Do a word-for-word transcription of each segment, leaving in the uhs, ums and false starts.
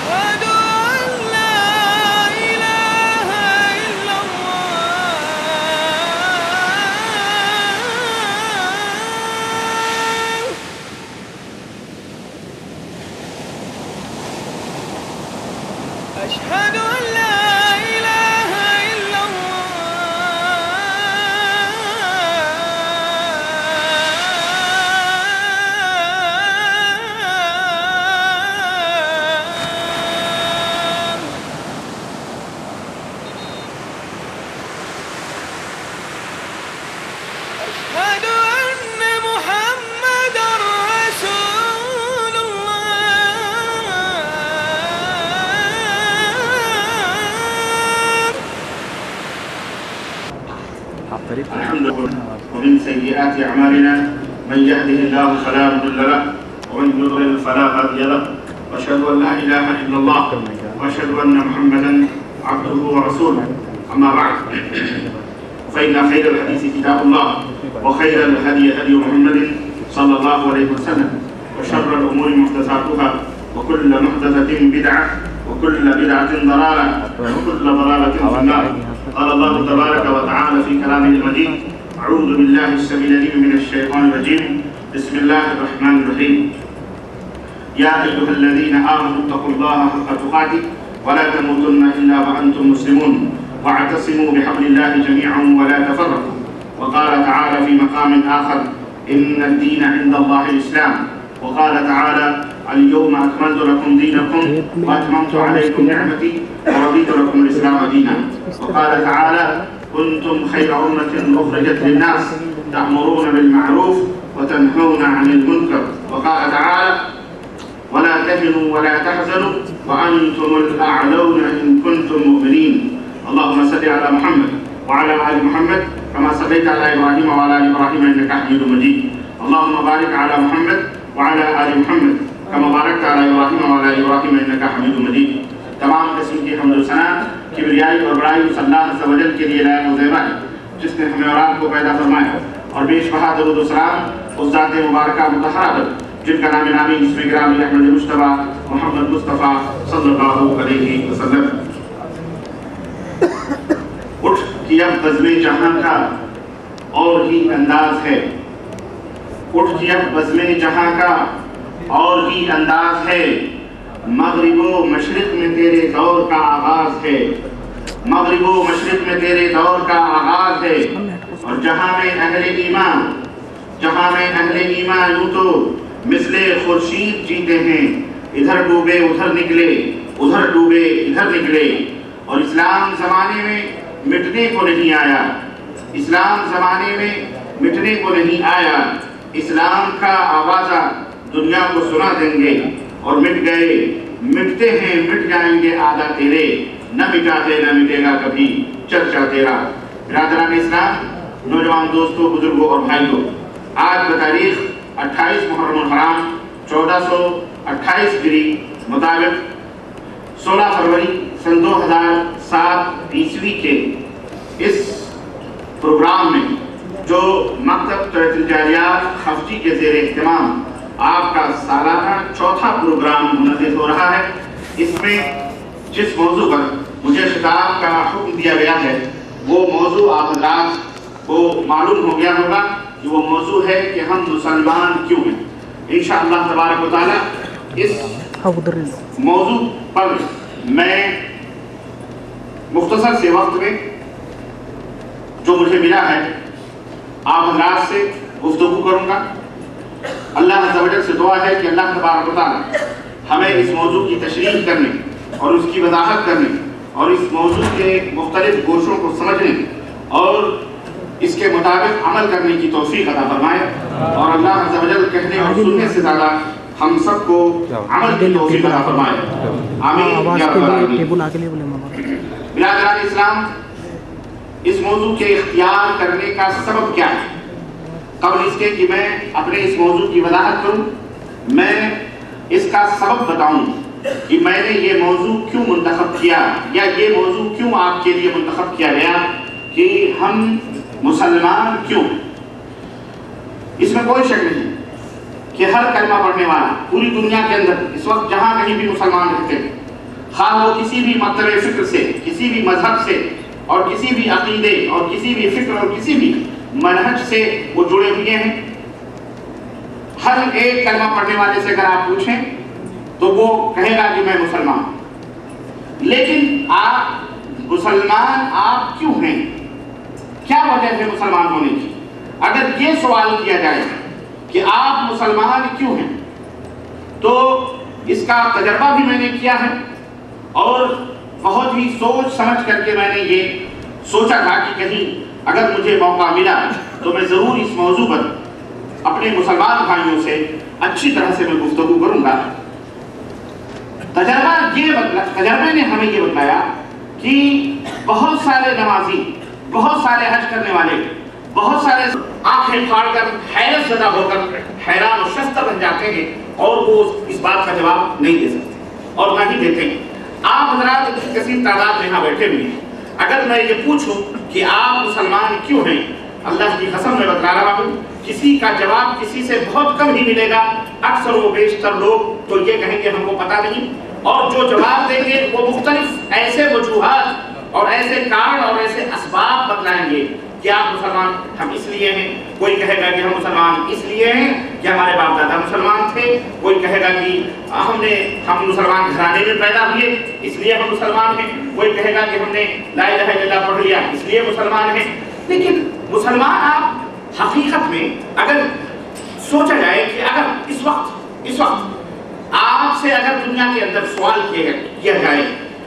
أشهد أن لا إله إلا أشهد أن محمدًا رسول الحمد لله. ومن سيئات أعمالنا من يهده الله فلا مضل له ومن يضلل فلا هادي له وأشهد أن لا إله إلا الله وأشهد أن محمدا عبده ورسوله. أما بعد، فإن خير الحديث كتاب الله وخير الهدي هدي محمد صلى الله عليه وسلم وشر الأمور محدثاتها وكل محدثة بدعة وكل بدعة ضلالة وكل ضلالة في النار. قال الله تبارك وتعالى في كلامه المجيد: أعوذ بالله السميع العليم من الشيطان الرجيم. بسم الله الرحمن الرحيم. يا أيها الذين آمنوا اتقوا الله حق تقاته ولا تموتن إلا وأنتم مسلمون واعتصموا بحبل الله جميعا ولا تفرقوا. وقال تعالى في مقام آخر: إن الدين عند الله الإسلام. وقال تعالى: اليوم أكملت لكم دينكم وأتممت عليكم نعمتي ورضيت لكم الإسلام دينا. وقال تعالى: كنتم خير أمة أخرجت للناس تأمرون بالمعروف وتنهون عن المنكر. وقال تعالى: ولا تهنوا ولا تحزنوا وأنتم الأعلون إن كنتم مؤمنين. اللهم صل على محمد وعلى آل محمد كما صليت على إبراهيم وعلى آل إبراهيم إنك حميد مجيد. اللهم بارك على محمد وعلى آل محمد كما باركت على إبراهيم وعلى آل إبراهيم إنك حميد مجيد. تمام قسم کی حمد و ثنا کبریائی اور بڑائی اس اللہ عز و جل کے لیے لائق و زیبا ہے جس نے ہمیں اور آپ کو پیدا فرمایا، اور بیش بہا درود و سلام اس ذات مبارکہ مطہرہ پر جن کا نام نامی جسم گرامی احمد مصطفیٰ محمد مصطفیٰ صلی اللہ علیہ وسلم۔ اٹھ کہ اب بزم جہاں کا اور ہی انداز ہے، اٹھ کہ اب بزم جہاں کا اور ہی انداز ہے، مغرب و مشرق میں تیرے دور کا آغاز ہے، مغرب و مشرق میں تیرے دور کا آغاز ہے۔ اور جہاں میں اہل ایمان، جہاں میں اہل ایمان یوں تو مثل خورشید جیتے ہیں، ادھر ڈوبے ادھر نکلے، ادھر ڈوبے ادھر نکلے۔ اور اسلام زمانے میں مٹنے کو نہیں آیا، اسلام زمانے میں مٹنے کو نہیں آیا، اسلام کا آوازہ دنیا کو سنا دیں گے۔ اور مٹ گئے مٹتے ہیں مٹ جائیں گے آدھا تیرے، نہ مٹاتے نہ مٹے گا کبھی چرچا تیرا۔ برادران اسلام، نوجوان دوستوں، بزرگوں اور بھائیوں، آج بتاریخ اٹھائیس محرم الحرام چودہ سو اٹھائیس ہجری مطابق سولہ فروری سن دو ہزار سات عیسوی کے اس پروگرام میں جو مکتب تربیت الجاریات خفجی کے زیر اہتمام آپ کا سالانہ چوتھا پروگرام منعقد ہو رہا ہے، اس میں جس موضوع پر مجھے خطاب کا حکم دیا گیا ہے وہ موضوع آپ حضرات کو معلوم ہو گیا ہوگا کہ وہ موضوع ہے کہ ہم مسلمان کیوں ہیں۔ انشاءاللہ تبارک و تعالی اس موضوع پر میں مختصر سے وقت میں جو مجھے ملا ہے آپ حضرات سے گفتگو کروں گا۔ اللہ عز و جل سے دعا ہے کہ اللہ تبارک و تعالی ہمیں اس موضوع کی تشریح کرنے اور اس کی وضاحت کرنے اور اس موضوع کے مختلف گوشوں کو سمجھنے اور اس کے مطابق عمل کرنے کی توفیق عطا فرمائے، اور اللہ عز و جل کہنے اور سننے سے زیادہ ہم سب کو عمل کی توفیق عطا فرمائے، آمین یا رب العالمین۔ برادران اسلام، اس موضوع کے اختیار کرنے کا سبب کیا ہے؟ قبل اس کے کہ میں اپنے اس موضوع کی وضاحت کروں، میں اس کا سبب بتاؤں کہ میں نے یہ موضوع کیوں منتخب کیا، یا یہ موضوع کیوں آپ کے لیے منتخب کیا گیا کہ ہم مسلمان کیوں ہیں۔ اس میں کوئی شک نہیں کہ ہر کلمہ پڑھنے والا پوری دنیا کے اندر اس وقت جہاں کہیں بھی مسلمان رہتے ہیں، خواہ وہ کسی بھی مکتب فکر سے، کسی بھی مذہب سے اور کسی بھی عقیدے اور کسی بھی فکر اور کسی بھی منہج سے وہ جڑے ہوئے ہیں. ہر ایک کلمہ پڑھنے والے سے اگر آپ پوچھیں تو وہ کہے گا کہ میں مسلمان ہوں. لیکن آپ مسلمان آپ کیوں ہیں؟ کیا وجہ ہے مسلمان ہونے کی؟ اگر یہ سوال کیا جائے کہ آپ مسلمان کیوں ہیں تو اس کا تجربہ بھی میں نے کیا ہے اور بہت ہی سوچ سمجھ کر کے میں نے یہ سوچا تھا کہ کہیں اگر مجھے موقع ملا تو میں ضرور اس موضوع پر اپنے مسلمان بھائیوں سے اچھی طرح سے میں گفتگو کروں گا. تجربہ یہ تجربے نے ہمیں یہ بتایا کہ بہت سارے نمازی، بہت سارے حج کرنے والے، بہت سارے آنکھیں پھاڑ کر حیرت زدہ ہو کر حیران و شستہ بن جاتے ہیں اور وہ اس بات کا جواب نہیں دے سکتے اور نہ ہی دیتے ہیں. آپ حضرات اتنی کثیر تعداد میں یہاں بیٹھے ہوئے ہیں، اگر میں یہ پوچھوں کہ آپ مسلمان کیوں ہیں، اللہ کی قسم میں بتا رہا ہوں کسی کا جواب کسی سے بہت کم ہی ملے گا. اکثر و بیشتر لوگ تو یہ کہیں گے ہم کو پتہ نہیں، اور جو جواب دیں گے وہ مختلف ایسے وجوہات اور ایسے کارن اور ایسے اسباب بتلائیں گے کہ آپ مسلمان ہم اس لیے ہیں. کوئی کہے گا کہ ہم مسلمان اس لیے ہیں کہ ہمارے باپ دادا مسلمان تھے، کوئی کہے گا کہ ہم نے ہم مسلمان گھرانے میں پیدا ہوئے اس لیے ہم مسلمان ہیں، کوئی کہے گا کہ ہم نے لا الہ الا اللہ پڑھ لیا اس لیے مسلمان ہیں. لیکن مسلمان آپ حقیقت میں اگر سوچا جائے کہ اگر اس وقت اس وقت آپ سے اگر دنیا کے اندر سوال کیا جائے،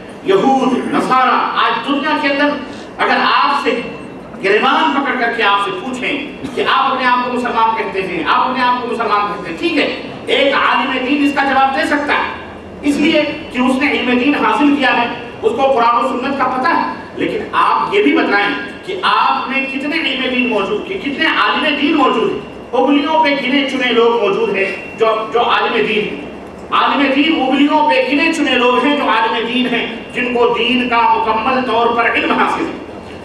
یہود نصارہ آج دنیا کے اندر اگر آپ سے گریبان پکڑ کر کے آپ سے پوچھیں کہ آپ اپنے آپ کو مسلمان کہتے ہیں، آپ اپنے آپ کو مسلمان کہتے ہیں، ٹھیک ہے ایک عالم دین اس کا جواب دے سکتا ہے اس لیے کہ اس نے علم دین حاصل کیا ہے، اس کو قرآن و سنت کا پتہ ہے. لیکن آپ یہ بھی بتائیں کہ آپ میں کتنے علم دین موجود ہیں، کتنے عالم دین موجود ہیں. انگلیوں پہ گنے چنے لوگ موجود ہیں جو جو عالم دین ہیں. عالم دین انگلیوں پہ گنے چنے لوگ ہیں جو عالم دین ہیں، جن کو دین کا مکمل طور پر علم حاصل ہے.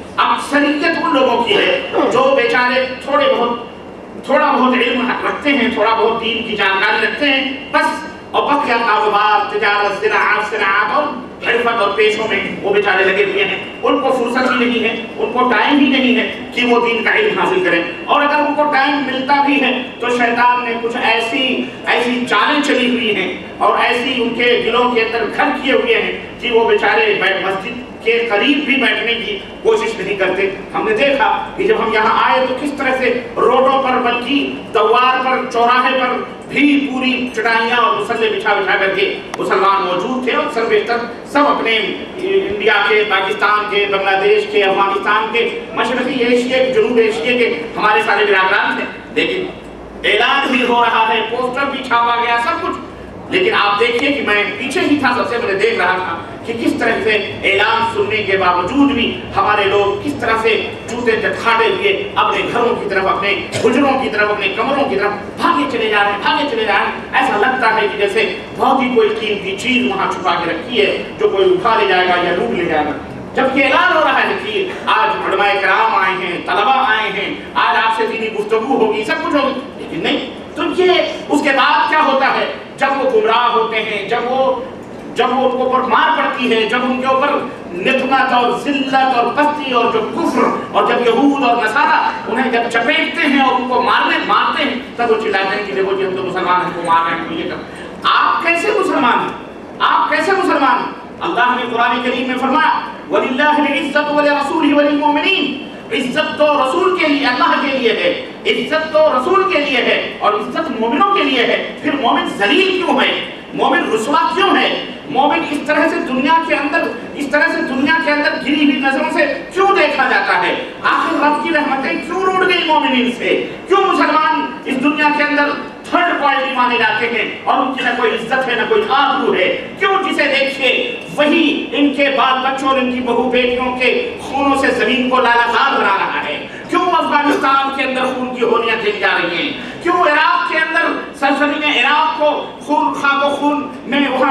اکثریت ان لوگوں کی ہے جو بیچارے تھوڑے بہت تھوڑا بہت علم رکھتے ہیں، تھوڑا بہت دین کی جانکاری رکھتے ہیں بس، اور بقیہ کاروبار، تجارت، زراعت صنعت اور حرفت اور پیشوں میں وہ بیچارے لگے ہوئے ہیں. ان کو فرصت ہی نہیں ہے، ان کو ٹائم ہی نہیں ہے کہ وہ دین کا علم حاصل کریں. اور اگر ان کو ٹائم ملتا بھی ہے تو شیطان نے کچھ ایسی ایسی چالیں چلی ہوئی ہیں اور ایسی ان کے دلوں کے اندر گھر کیے ہوئے ہیں کہ وہ بیچارے مسجد کے قریب بھی بیٹھنے کی کوشش نہیں کرتے. ہم نے دیکھا کہ جب ہم یہاں آئے تو کس طرح سے روڈوں پر بلکہ دوار پر چوراہے پر بھی پوری چٹائیاں اور مسلے بچھا بچھا کر کے مسلمان موجود تھے، اور سر بیشتر سب اپنے انڈیا کے، پاکستان کے، بنگلہ دیش کے، افغانستان کے، مشرقی ایشیا کے، جنوب ایشیا کے ہمارے سارے برادران تھے. لیکن اعلان بھی ہو رہا ہے، پوسٹر بھی چھاپا گیا، سب کچھ. لیکن آپ دیکھیے کہ میں پیچھے ہی تھا، سب سے میں نے دیکھ رہا تھا کہ کس طرح سے اعلان سننے کے باوجود بھی ہمارے لوگ کس طرح سے جوتے چٹکھاٹے ہوئے اپنے گھروں کی طرف، اپنے حجروں کی طرف، اپنے کمروں کی طرف بھاگے چلے جا رہے ہیں بھاگے چلے جا رہے ہیں. ایسا لگتا ہے کہ جیسے بہت ہی کوئی قیمتی چیز وہاں چھپا کے رکھی ہے جو کوئی اٹھا لے جائے گا یا لوٹ لے جائے گا. جبکہ اعلان ہو رہا ہے کہ آج علماء کرام آئے ہیں، طلباء آئے ہیں، آج آپ سے دینی گفتگو ہوگی، سب کچھ ہوگی. لیکن نہیں. تو یہ اس کے بعد کیا ہوتا ہے جب وہ گمراہ ہوتے ہیں، جب وہ جب وہ ان کے اوپر مار پڑتی ہے، جب ان کے اوپر نتمت اور ذلت اور پستی اور جو کفر اور جب یہود اور نصارہ انہیں جب چپیٹتے ہیں اور ان کو مارنے مارتے ہیں تب وہ چلاتے ہیں کہ دیکھو جی ہم تو مسلمان ہیں، ہم کو مار رہے ہیں. یہ کر آپ کیسے مسلمان ہیں؟ آپ کیسے مسلمان ہیں؟ اللہ نے قرآن کریم میں فرمایا وَلِلَّهِ الْعِزَّةُ وَلِرَسُولِهِ وَلِلْمُؤْمِنِينَ. عزت تو رسول کے لیے، اللہ کے لیے ہے، عزت تو رسول کے لیے ہے اور عزت مومنوں کے لیے ہے. پھر مومن ذلیل کیوں ہے؟ مومن رسوا کیوں ہے؟ مومن اس طرح سے دنیا کے اندر اس طرح سے دنیا کے اندر گری ہوئی نظروں سے کیوں دیکھا جاتا ہے؟ آخر رب کی رحمتیں کیوں روٹ گئی مومنین سے؟ کیوں مسلمان اس دنیا کے اندر تھرڈ کوالٹی مانے جاتے ہیں اور ان کی نہ کوئی عزت ہے نہ کوئی آبرو ہے؟ کیوں جسے دیکھیے وہی ان کے بال بچوں اور ان کی بہو بیٹیوں کے خونوں سے زمین کو لالہزار بنا رہا ہے؟ کیوں افغانستان کے اندر خون کی ہولیاں کھیلی جا رہی ہیں؟ کیوں عراق کے اندر سرزمین عراق کو خون خاک و خون میں وہاں کے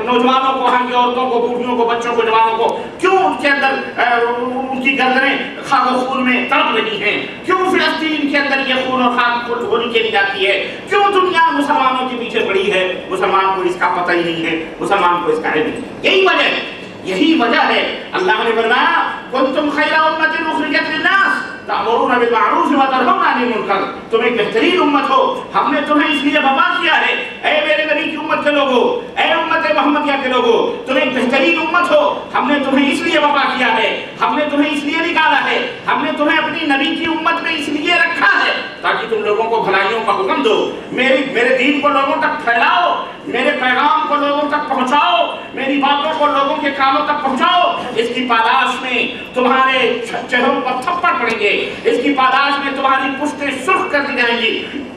नौजवानों को, वहाँ की औरतों को, बूढ़ियों को, बच्चों को, जवानों को, क्यों उनके अंदर उनकी गर्दनें खाक व खून में तड़प रही हैं? क्यों फिलिस्तीन के अंदर ये खून और खाक गोली खेली जाती है? क्यों दुनिया मुसलमानों के पीछे पड़ी है? मुसलमान को इसका पता ही नहीं है, मुसलमान को इसका इल्म नहीं है। यही वजह है, यही वजह है अल्लाह ने फरमाया कुंतुम खैरा उम्मतिन उखरिजत लिन्नास तअमुरूना बिल मारूफ व तनहौना अनिल मुनकर, तुम एक बेहतरीन उम्मत हो, हमने तुम्हें इसलिए बर्पा किया है। ऐ मेरे नबी की उम्मत के लोगों, ऐ उम्मत मोहम्मदिया के लोगों, तुम एक बेहतरीन उम्मत हो, हमने तुम्हें इसलिए बर्पा किया है, हमने तुम्हें इसलिए निकाला है, हमने तुम्हें अपनी नबी की उम्मत में इसलिए रखा है ताकि तुम लोगों को भलाइयों का हुक्म दो, मेरे मेरे दीन को लोगों तक फैलाओ, मेरे पैगाम को लोगों तक पहुंचाओ, मेरी बातों को लोगों के कानों तक पहुंचाओ। इसकी पालाश में तुम्हारे चेहरों पर थप्पड़ पड़ेंगे, इसकी पालाश में तुम्हारी पुश्तें सुर्ख कर दी जाएंगी,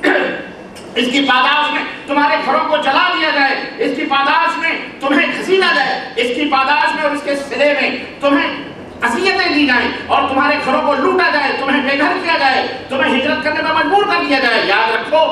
इसकी पादाश में तुम्हारे घरों को जला दिया जाए, इसकी पादाश में तुम्हें घसीटा जाए, इसकी पादाश में और इसके सिले में तुम्हें असियतें दी जाएं और तुम्हारे घरों को लूटा जाए, तुम्हें बेघर किया जाए, तुम्हें हिजरत करने पर मजबूर कर दिया जाए। याद रखो,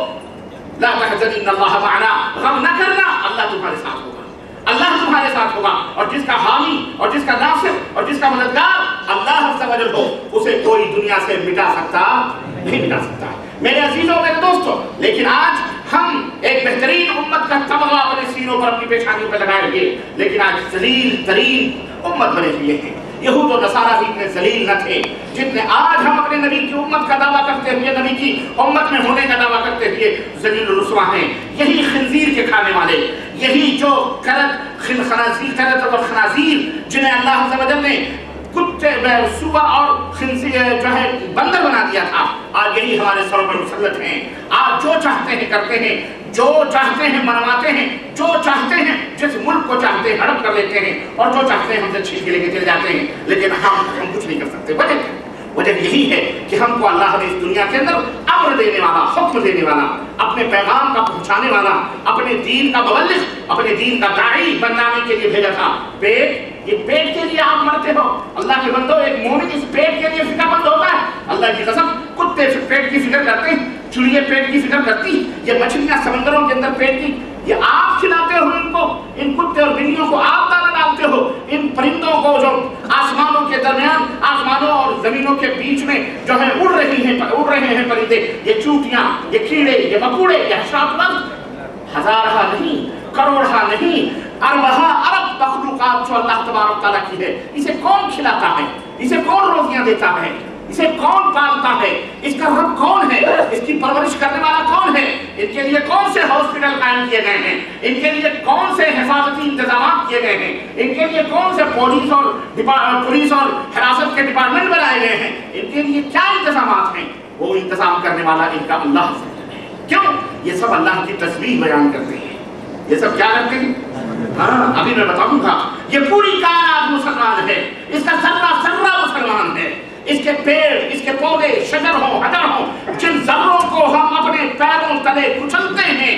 ला तहज़न इन्नल्लाह मअना, गम न करना, अल्लाह तुम्हारे साथ होगा, अल्लाह तुम्हारे साथ होगा। और जिसका हामी और जिसका नासिर और जिसका मददगार अल्लाह अज़्ज़ व जल हो, उसे कोई दुनिया से मिटा सकता नहीं मिटा सकता। मेरे अजीजों, मेरे दोस्तों, लेकिन आज हम एक बेहतरीन उम्मत का तमगा अपने सीनों पर, अपनी पेशानियों पर लगाए हुए, लेकिन आज जलील तरीन उम्मत बने हुए हैं। यहूद और नसारा भी इतने जलील न थे जितने आज हम अपने नबी की उम्मत का दावा करते हुए, नबी की उम्मत में होने का दावा करते हुए जलील और रुस्वा हैं। यही खिंजीर के खाने वाले, यही जो करत खिलखनाजीर करत और खनाजीर, जिन्हें अल्लाह अज़्ज़ व जल ने कुत्ते, सुअर और खिंजीर जो है बंदर बना दिया था, आज यही हमारे सरों पर मुसल्लत हैं। आज जो चाहते हैं करते हैं, जो चाहते हैं मनवाते हैं, जो चाहते हैं जिस मुल्क को चाहते हैं हड़प कर लेते हैं, और जो चाहते हैं हमसे छीन के लेके चले जाते हैं, लेकिन हम हम कुछ नहीं कर सकते। वजह वजह यही है कि हमको अल्लाह ने इस दुनिया के अंदर अम्र देने वाला, हुक्म देने वाला, अपने पैगाम का पहुंचाने वाला, अपने दीन का मुबल्लिग, अपने दीन का दाई बनाने के लिए भेजा था। पेट, ये पेट के लिए आप मरते हो, अल्लाह के बंदो, एक मोमिन इस पेट के लिए फिक्रमंद होता है। अल्लाह की कसम, कुत्ते पेट की फिक्र करते हैं, चिड़िया पेट की फिक्र करती, ये मछलियां समंदरों के अंदर पेट की, ये आप खिलाते हो इनको, इन कुत्ते और बिल्लियों को आप दाना डालते हो, इन परिंदों को जो आसमानों के दरमियान, आसमानों और जमीनों के बीच में जो है उड़ रही हैं, उड़ रहे हैं परिंदे, ये चूटियां, ये कीड़े, ये मकोड़े, ये हशरात, हजारहा नहीं, करोड़हा नहीं, अरबहा अरब मखलूकात जो अल्लाह तबारक तआला की है, इसे कौन खिलाता है, इसे कौन रोटियां देता है, इसे कौन पालता है, इसका रब कौन है, इसकी परवरिश करने वाला कौन है, इनके लिए कौन से हॉस्पिटल कायम किए गए हैं, इनके लिए कौन से हिफाजती इंतजाम किए गए हैं, इनके लिए कौन से पुलिस और पुलिस और हिरासत के डिपार्टमेंट बनाए गए हैं, इनके लिए क्या इंतजाम हैं, वो इंतजाम करने वाला इनका अल्लाह है। क्यों? ये सब अल्लाह की तस्बीह बयान करते हैं, ये सब क्या करते हैं? हाँ, अभी मैं बताऊंगा। ये पूरी कायनात मुसलमान है, इसका सर्रा सर्रा मुसलमान है, इसके पेड़, इसके पौधे, शजर हो, हजर हो, जिन जर्रों को हम अपने पैरों तले कुचलते हैं,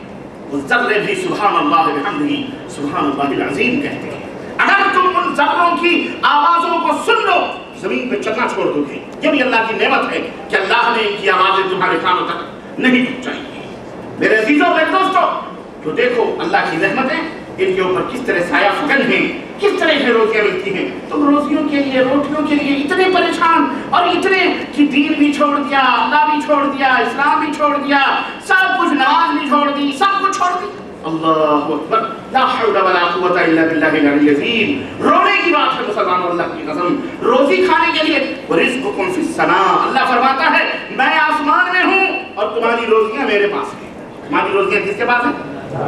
वो जर्रे भी सुभान अल्लाह व बिहम्दिही सुभान अल्लाहिल अज़ीम कहते हैं। अगर तुम उन जर्रों की आवाजों को सुन लो, जमीन पे चलना छोड़ दोगे। ये भी अल्लाह की नेमत है कि अल्लाह ने इनकी आवाजें तुम्हारे कानों तक नहीं पहुंचाई। मेरे अजीजों, मेरे दोस्तों, तो देखो अल्लाह की रहमतें इनके ऊपर किस तरह साया फगन है, किस तरह से रोटियां मिलती हैं। तुम रोटियों के लिए, रोटियों के लिए इतने परेशान और इतने कि दीन भी छोड़ दिया, अल्लाह भी छोड़ दिया, इस्लाम भी छोड़ दिया, सब कुछ, नमाज भी छोड़ दी, सब कुछ छोड़ दी। अल्लाहु अकबर, ला हौला वला कुव्वता इल्ला बिल्लाहिल अलिय्यिल अज़ीम। रोने की बात है मुसलमानों, अल्लाह की कसम, रोजी खाने के लिए रिज़्क़ुकुम फिस समा, अल्लाह फरमाता है मैं आसमान में हूँ और तुम्हारी रोजियां मेरे पास हैं। तुम्हारी रोजियां किसके पास है?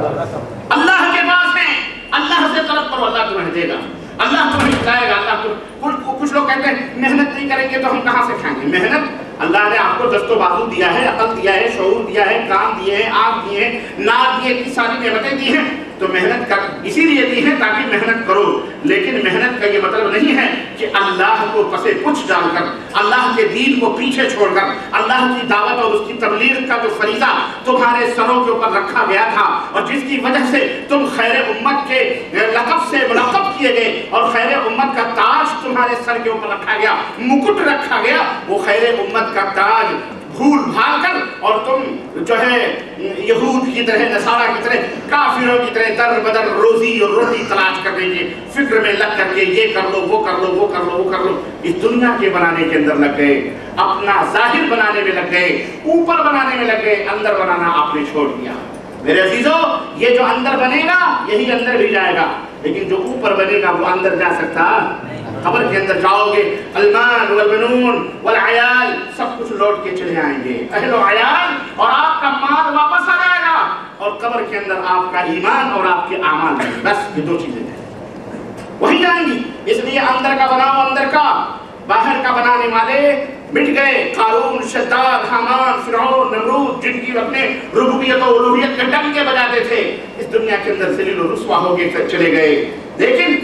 अल्लाह के पास है। अल्लाह से तलब करो, अल्लाह तुम्हें देगा, अल्लाह तुम्हें खिलाएगा। अल्लाह तुम कुछ कुछ लोग कहते हैं मेहनत नहीं करेंगे तो हम कहाँ से खाएंगे। मेहनत अल्लाह ने आपको दस्तो बाजू दिया है, अकल दिया है, शऊर दिया है, कान दिए हैं, आँख दिए हैं, नाक दिए, इतनी सारी नेमतें दी हैं, तो मेहनत कर इसीलिए दी है ताकि मेहनत करो। लेकिन मेहनत का ये मतलब नहीं है कि अल्लाह को पसे कुछ डालकर, अल्लाह के दीन को पीछे छोड़कर, अल्लाह की दावत और उसकी तबलीग का जो फरीज़ा तुम्हारे सरों के ऊपर रखा गया था और जिसकी वजह से तुम खैर उम्मत के लक़ब से मुलक़ब किए गए और खैर उम्मत का ताज तुम्हारे सर के ऊपर रखा गया, मुकुट रखा गया, वो खैर उम्मत का ताज بھول بھال کر اور تم جو ہے یہود کی طرح نصارہ کی طرح کافروں کی طرح در بدر روزی اور روٹی تلاش کرنے کی فکر میں لگ کر کے یہ کر لو وہ کر لو وہ کر لو وہ کر لو اس دنیا کے بنانے کے اندر لگ گئے، اپنا ظاہر بنانے میں لگ گئے، اوپر بنانے میں لگ گئے، اندر بنانا آپ نے چھوڑ دیا۔ میرے عزیزو یہ جو اندر بنے گا یہی اندر بھی جائے گا، لیکن جو اوپر بنے گا وہ اندر جا سکتا؟ قبر کے اندر جاؤ گے المال والبنون والعیال سب کچھ لوٹ کے چلے آئیں گے، اہل و عیال اور آپ کا مال واپس آ جائے گا، اور قبر کے اندر آپ کا ایمان اور آپ کے اعمال، بس یہ دو چیزیں ہیں وہی جائیں گی۔ اس لیے اندر کا بناؤ اندر کا، باہر کا بنانے والے مٹ گئے، قارون، شداد، حامان، فرعون، نمرود، جن کی اپنے ربوبیت و الوہیت کے ڈنکے بجاتے تھے، اس دنیا کے اندر ذلیل و رسوا ہو کے چلے گئے۔ لیکن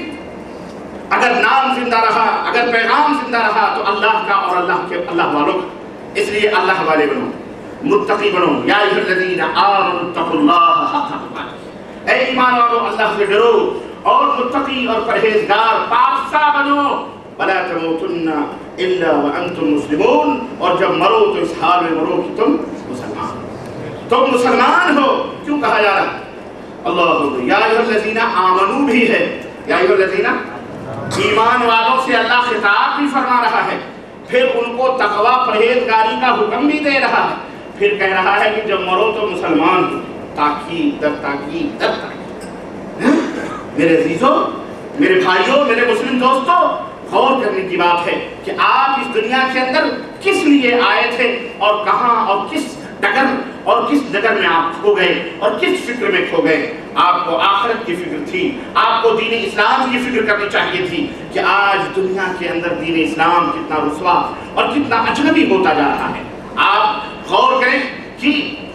اگر نام زندہ رہا، اگر پیغام زندہ رہا تو اللہ کا اور اللہ کے اللہ والوں کا، اس لیے اللہ والے بنو، متقی بنو۔ یا ایھا الذین آمنوا اتقوا اللہ حق تقاته، اے ایمان والو اللہ سے ڈرو اور متقی اور پرہیزگار پاکسا بنو۔ ولا تموتن الا وانتم مسلمون، اور جب مرو تو اس حال میں مرو کہ تم مسلمان تم مسلمان ہو۔ کیوں کہا جا رہا اللہ یا ایھا الذین آمنوا بھی ہے، یا ایھا الذین ایمان والوں سے اللہ خطاب بھی فرما رہا ہے، پھر ان کو تقوی پرہیزگاری کا حکم بھی دے رہا ہے، پھر کہہ رہا ہے کہ جب مرو تو مسلمان ہو۔ تاکید در تاکید در تاکید۔ میرے عزیزوں، میرے بھائیوں، میرے مسلم دوستوں، غور کرنے کی بات ہے کہ آپ اس دنیا کے اندر کس لیے آئے تھے اور کہاں اور کس ڈگر اور کس ڈگر میں آپ کھو گئے اور کس فکر میں کھو گئے۔ آپ کو آخرت کی فکر تھی، آپ کو دین اسلام کی فکر کرنی چاہیے تھی کہ آج دنیا کے اندر دین اسلام کتنا رسوا اور کتنا اجنبی ہوتا جا رہا ہے۔ آپ غور کریں کہ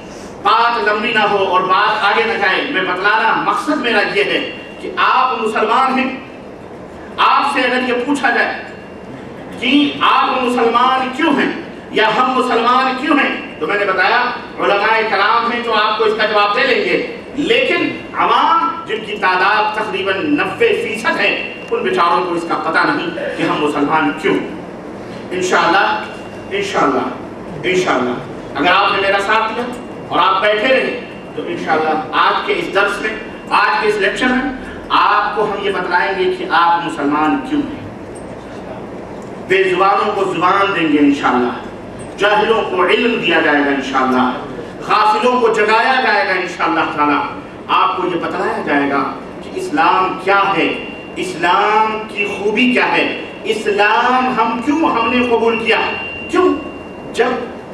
بات لمبی نہ ہو اور بات آگے نہ جائے، میں بتلانا مقصد میرا یہ ہے کہ آپ مسلمان ہیں۔ آپ سے اگر یہ پوچھا جائے کہ آپ مسلمان کیوں ہیں یا ہم مسلمان کیوں ہیں، تو میں نے بتایا علماء کلام ہیں جو آپ کو اس کا جواب دے لیں گے، لیکن عوام جن کی تعداد تقریباً نوے فیصد ہے، ان بیچاروں کو اس کا پتہ نہیں کہ ہم مسلمان کیوں۔ انشاءاللہ انشاءاللہ انشاءاللہ اگر آپ نے میرا ساتھ دیا اور آپ بیٹھے رہے تو انشاءاللہ آج کے اس درس میں، آج کے اس لیکچر میں آپ کو ہم یہ بتلائیں گے کہ آپ مسلمان کیوں ہیں۔ بے زبانوں کو زبان دیں گے انشاءاللہ، جاہلوں کو علم دیا جائے گا انشاءاللہ، غافلوں کو جگایا جائے گا انشاءاللہ تعالی۔ آپ کو یہ بتلایا جائے گا کہ اسلام کیا ہے، اسلام کی خوبی کیا ہے، اسلام ہم کیوں ہم نے قبول کیا۔ کیوں؟ جب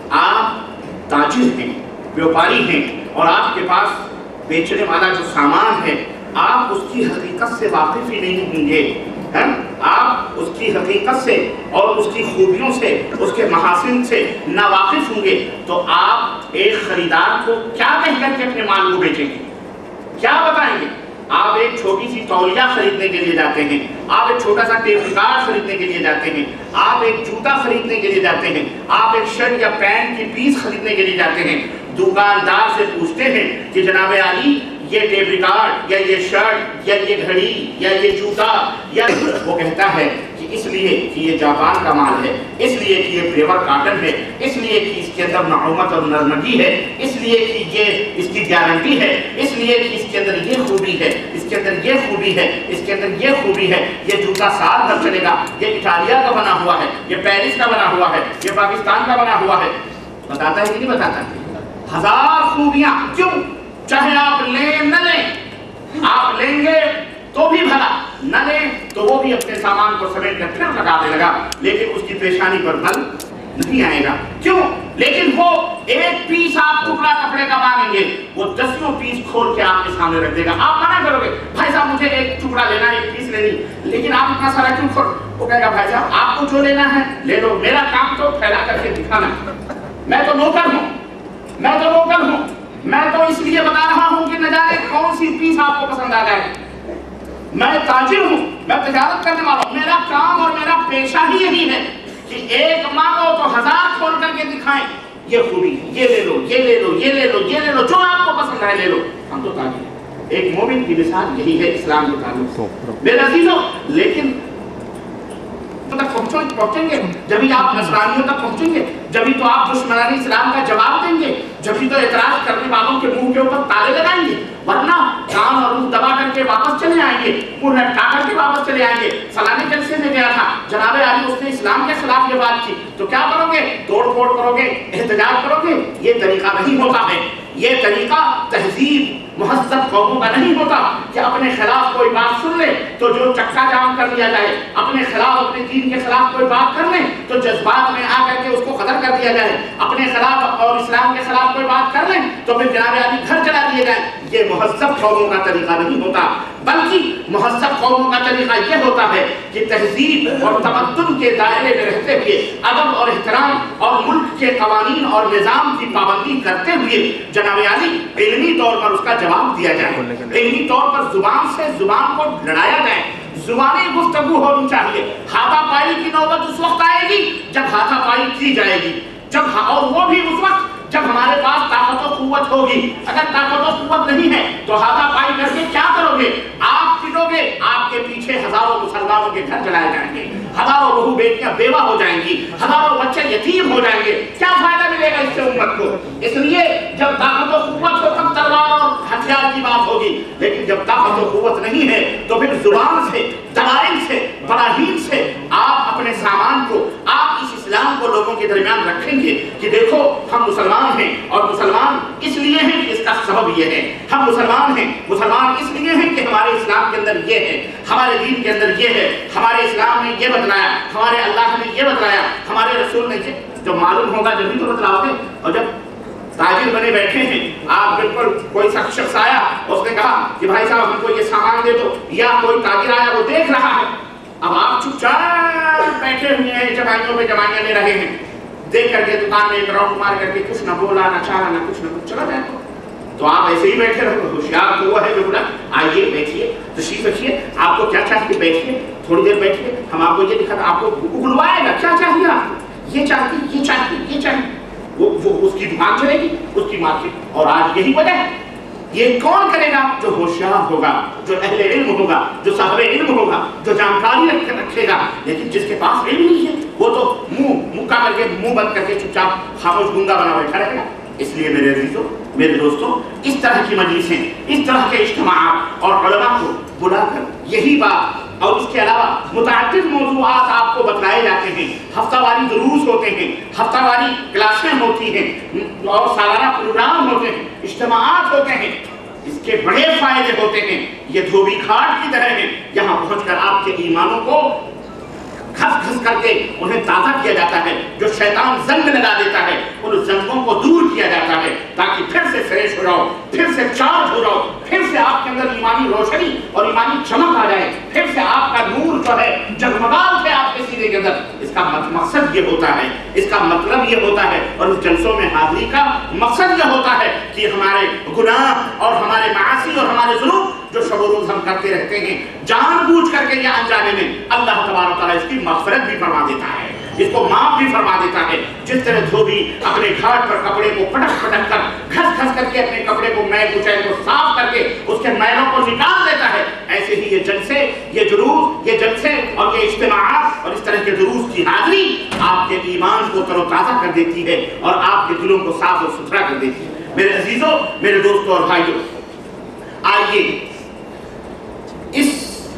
آپ تاجر ہیں، بیوپاری ہیں اور آپ کے پاس بیچنے والا جو سامان ہے آپ اس کی حقیقت سے واقف ہی نہیں ہوں گے، آپ اس کی حقیقت سے اور اس کی خوبیوں سے، اس کے محاسن سے ناواقف ہوں گے، تو آپ ایک خریدار کو کیا کہہ کر کے اپنے مال کو بیچیں گے، کیا بتائیں گے؟ آپ ایک چھوٹی سی تولیہ خریدنے کے لیے جاتے ہیں، آپ ایک چھوٹا سا ٹیپ ریکارڈ خریدنے کے لیے جاتے ہیں، آپ ایک جوتا خریدنے کے لیے جاتے ہیں، آپ ایک شرٹ یا پینٹ کی پیس خریدنے کے لیے جاتے ہیں، دکاندار سے پوچھتے ہیں کہ جناب علی یہ ٹیپ ریکارڈ یا یہ شرٹ یا یہ گھڑی یا یہ جوتا، یا وہ کہتا ہے کہ اس لیے کہ یہ جاپان کا مال ہے، اس لیے کہ یہ پیور کاٹن ہے، اس لیے کہ اس کے اندر نعومت اور نرمگی ہے، اس لیے کہ یہ اس کی گارنٹی ہے، اس لیے کہ اس کے اندر یہ خوبی ہے، اس کے اندر یہ خوبی ہے، اس کے اندر یہ خوبی ہے، یہ جوتا سال بھر چلے گا، یہ اٹالیا کا بنا ہوا ہے، یہ پیرس کا بنا ہوا ہے، یہ پاکستان کا بنا ہوا ہے۔ بتاتا ہے کہ نہیں بتاتا؟ ہزار خوبیاں۔ کیوں؟ چاہے آپ لیں نہ لیں، آپ لیں گے تو بھی بھلا، نہ لیں تو وہ بھی اپنے سامان کو سمیٹ کر پھر لگا دے لگا، لیکن اس کی پیشانی پر بل نہیں آئے گا۔ کیوں؟ لیکن وہ ایک پیس آپ ٹکڑا کپڑے کا مانگیں گے، وہ دسیوں پیس کھول کے آپ کے سامنے رکھ دے گا۔ آپ منع کرو گے بھائی صاحب مجھے ایک ٹکڑا لینا ہے، ایک پیس لینی، لیکن آپ اتنا سارا کیوں کھول؟ وہ کہے گا بھائی صاحب آپ کو جو لینا ہے لے لو، میرا کام تو پھیلا کر کے دکھانا ہے، میں تو نوکر ہوں، میں تو نوکر ہوں، میں تو اس لیے بتا رہا ہوں کہ نہ جانے کون سی پیس آپ کو پسند آ جائے۔ میں تاجر ہوں، میں تجارت کرنے والا ہوں، میرا کام اور میرا پیشہ ہی یہی ہے کہ ایک مانگو تو ہزار کھول کر کے دکھائیں، یہ خوبی ہے، یہ لے لو، یہ لے لو، یہ لے لو، یہ لے لو، جو آپ کو پسند ہے لے لو۔ ہم تو تاجر ہیں۔ ایک مومن کی مثال یہی ہے اسلام کے تعلق سے۔ میرے عزیزوں، لیکن तक पहुंचेंगे, जब ही आप नसरानियों तक पहुंचेंगे, जब ही तो आप दुश्मनानी इस्लाम का जवाब देंगे, जब ही तो एतराज करने वालों के मुंह के ऊपर ताले लगाएंगे, वरना कान और मुंह दबा करके वापस चले आएंगे, मुंह लटका करके वापस चले आएंगे। फलाने जलसे में गया था जनाबे आली, उसने इस्लाम के खिलाफ ये बात की, तो क्या करोगे? तोड़ फोड़ करोगे, एहतजाज करोगे? ये तरीका नहीं होता है। ये तरीका तहजीब मुहज़्ज़ब कौमों का नहीं होता कि अपने खिलाफ कोई बात सुन ले तो जो चक्का जाम कर लिया जाए, अपने खिलाफ अपने दीन के खिलाफ कोई बात कर ले तो जज्बात में आकर के उसको कदर कर दिया जाए, अपने खिलाफ और इस्लाम के खिलाफ कोई बात कर ले तो फिर जनाब आली घर चला दिए जाए। ये मुहज़्ज़ब कौमों का तरीका नहीं होता, बल्कि मुहज़्ज़ब कौमों का तरीका ये होता है कि तहजीब और तमद्दुन के दायरे में रहते हुए अदब और एहतराम और मुल्क के कवानीन और निज़ाम की पाबंदी करते हुए जनाब आली इल्मी तौर पर उसका जवाब दिया जाए, इल्मी तौर पर जुबान से जुबान को लड़ाया जाए, जुबानी गुफ्तगू होनी चाहिए। हाथापाई की नौबत उस वक्त आएगी जब हाथापाई की जाएगी, जब और वो भी उस वक्त जब हमारे पास ताकत और कुव्वत होगी। अगर ताकत और कुव्वत नहीं है तो हाथापाई करके क्या करोगे? आप पिटोगे, आपके पीछे हजारों मुसलमानों के घर जलाए जाएंगे, हजारों बहू बेटियां बेवा हो जाएंगी, हजारों बच्चे यतीम हो जाएंगे। क्या फायदा मिलेगा इससे उम्मत को? इसलिए जब ताकत और कुव्वत हो तब तलवार और हथियार की बात होगी, लेकिन जब ताकत और कुव्वत नहीं है तो फिर जुबान से, दलाइल से, बराहीन से आप अपने सामान को, आप इस इस्लाम को लोगों के दरमियान रखेंगे कि देखो हम मुसलमान हैं और मुसलमान इसलिए हैं कि इसका सबब ये है, हम मुसलमान हैं, मुसलमान इसलिए हैं कि हमारे इस्लाम के अंदर ये है, हमारे दीन के अंदर ये है, हमारे इस्लाम ने ये बतलाया, हमारे अल्लाह ने ये बतलाया, हमारे रसूल ने ये। जब मालूम होगा जब भी तो बतलाओगे। और जब ताजिर बने बैठे हैं आप, बिल्कुल कोई शख्स आया उसने कहा कि भाई साहब हमको ये सामान दे दो, या कोई ताजिर आया वो देख रहा है, अब आप चुपचाप बैठे हुए हैं, जमाइयों पे जमाइयां ले रहे हैं, देख करके दुकान में एक राउंड मार करके कुछ ना बोला ना चाहा ना कुछ ना कुछ चला जाए तो आप ऐसे ही बैठे रहो। होशियार तो वो है जो बोला आइए बैठिए, तशरीफ रखिए, आपको क्या चाहिए बैठिए, थोड़ी देर बैठिए, हम आपको ये दिखा, आपको उगलवाएगा क्या चाहिए आपको, ये चाहिए ये चाहिए ये चाहिए, वो, वो उसकी दुकान चलेगी, उसकी मार्केट। और आज यही वजह है, ये कौन करेगा? जो होशियार होगा, जो अहले इल्म होगा, जो साहबे इल्म होगा, जो जानकारी रख रखेगा। लेकिन जिसके पास इल्म नहीं है वो तो मुंह मुक्का करके, मुंह बंद करके चुपचाप खामोश गुंगा बना बैठा रहेगा। इसलिए मेरे अजीजों, मेरे दोस्तों, इस तरह की मजलिसें, इस तरह के इज्तिमाअत और उलमा को बुलाकर यही बात और इसके अलावा मुतअद्दिद मौज़ूआत आपको बतलाए जाते हैं, हफ्तावारी दुरूस होते हैं, हफ्तावारी क्लासें होती हैं और सालाना प्रोग्राम होते हैं, इज्तिमाअत होते हैं। इसके बड़े फायदे होते हैं। ये धोबी घाट की तरह है, यहाँ पहुंचकर आपके ईमानों को घस घस करके उन्हें ताज़ा किया जाता है। जो शैतान जंग लगा देता है उन जंगों को दूर किया जाता है ताकि फिर से फ्रेश हो जाओ, फिर से चार्ज हो जाओ, फिर से आपके अंदर ईमानी रोशनी और ईमानी चमक आ जाए, फिर से आपका नूर जो है जगमगा उठे आपके सीने के अंदर। इसका मकसद ये होता है, इसका मतलब ये होता है और इस जलसों में हाजिरी का मकसद ये होता है कि हमारे गुनाह और हमारे मासी और हमारे जुल्म जो शब रोज हम करते रहते हैं जानबूझ करके या अनजाने में, अल्लाह तबारक तआला इसकी मग़फ़िरत भी फरमा देता है, इसको माफ भी फरमा देता है। जिस तरह धोबी अपने घाट पर कपड़े को पटक पटक कर घस घस करके अपने कपड़े को मैल कुचैल को साफ करके उसके मैलों को निकाल देता है, ऐसे ही ये जलसे, ये जुलूस, ये जलसे और ये इज्तिमाअत और इस तरह के जुलूस की हाजिरी आपके ईमान को तरोताज़ा कर देती है और आपके दिलों को साफ और सुथरा कर देती है। मेरे अजीजों, मेरे दोस्तों और भाइयों, आइए इस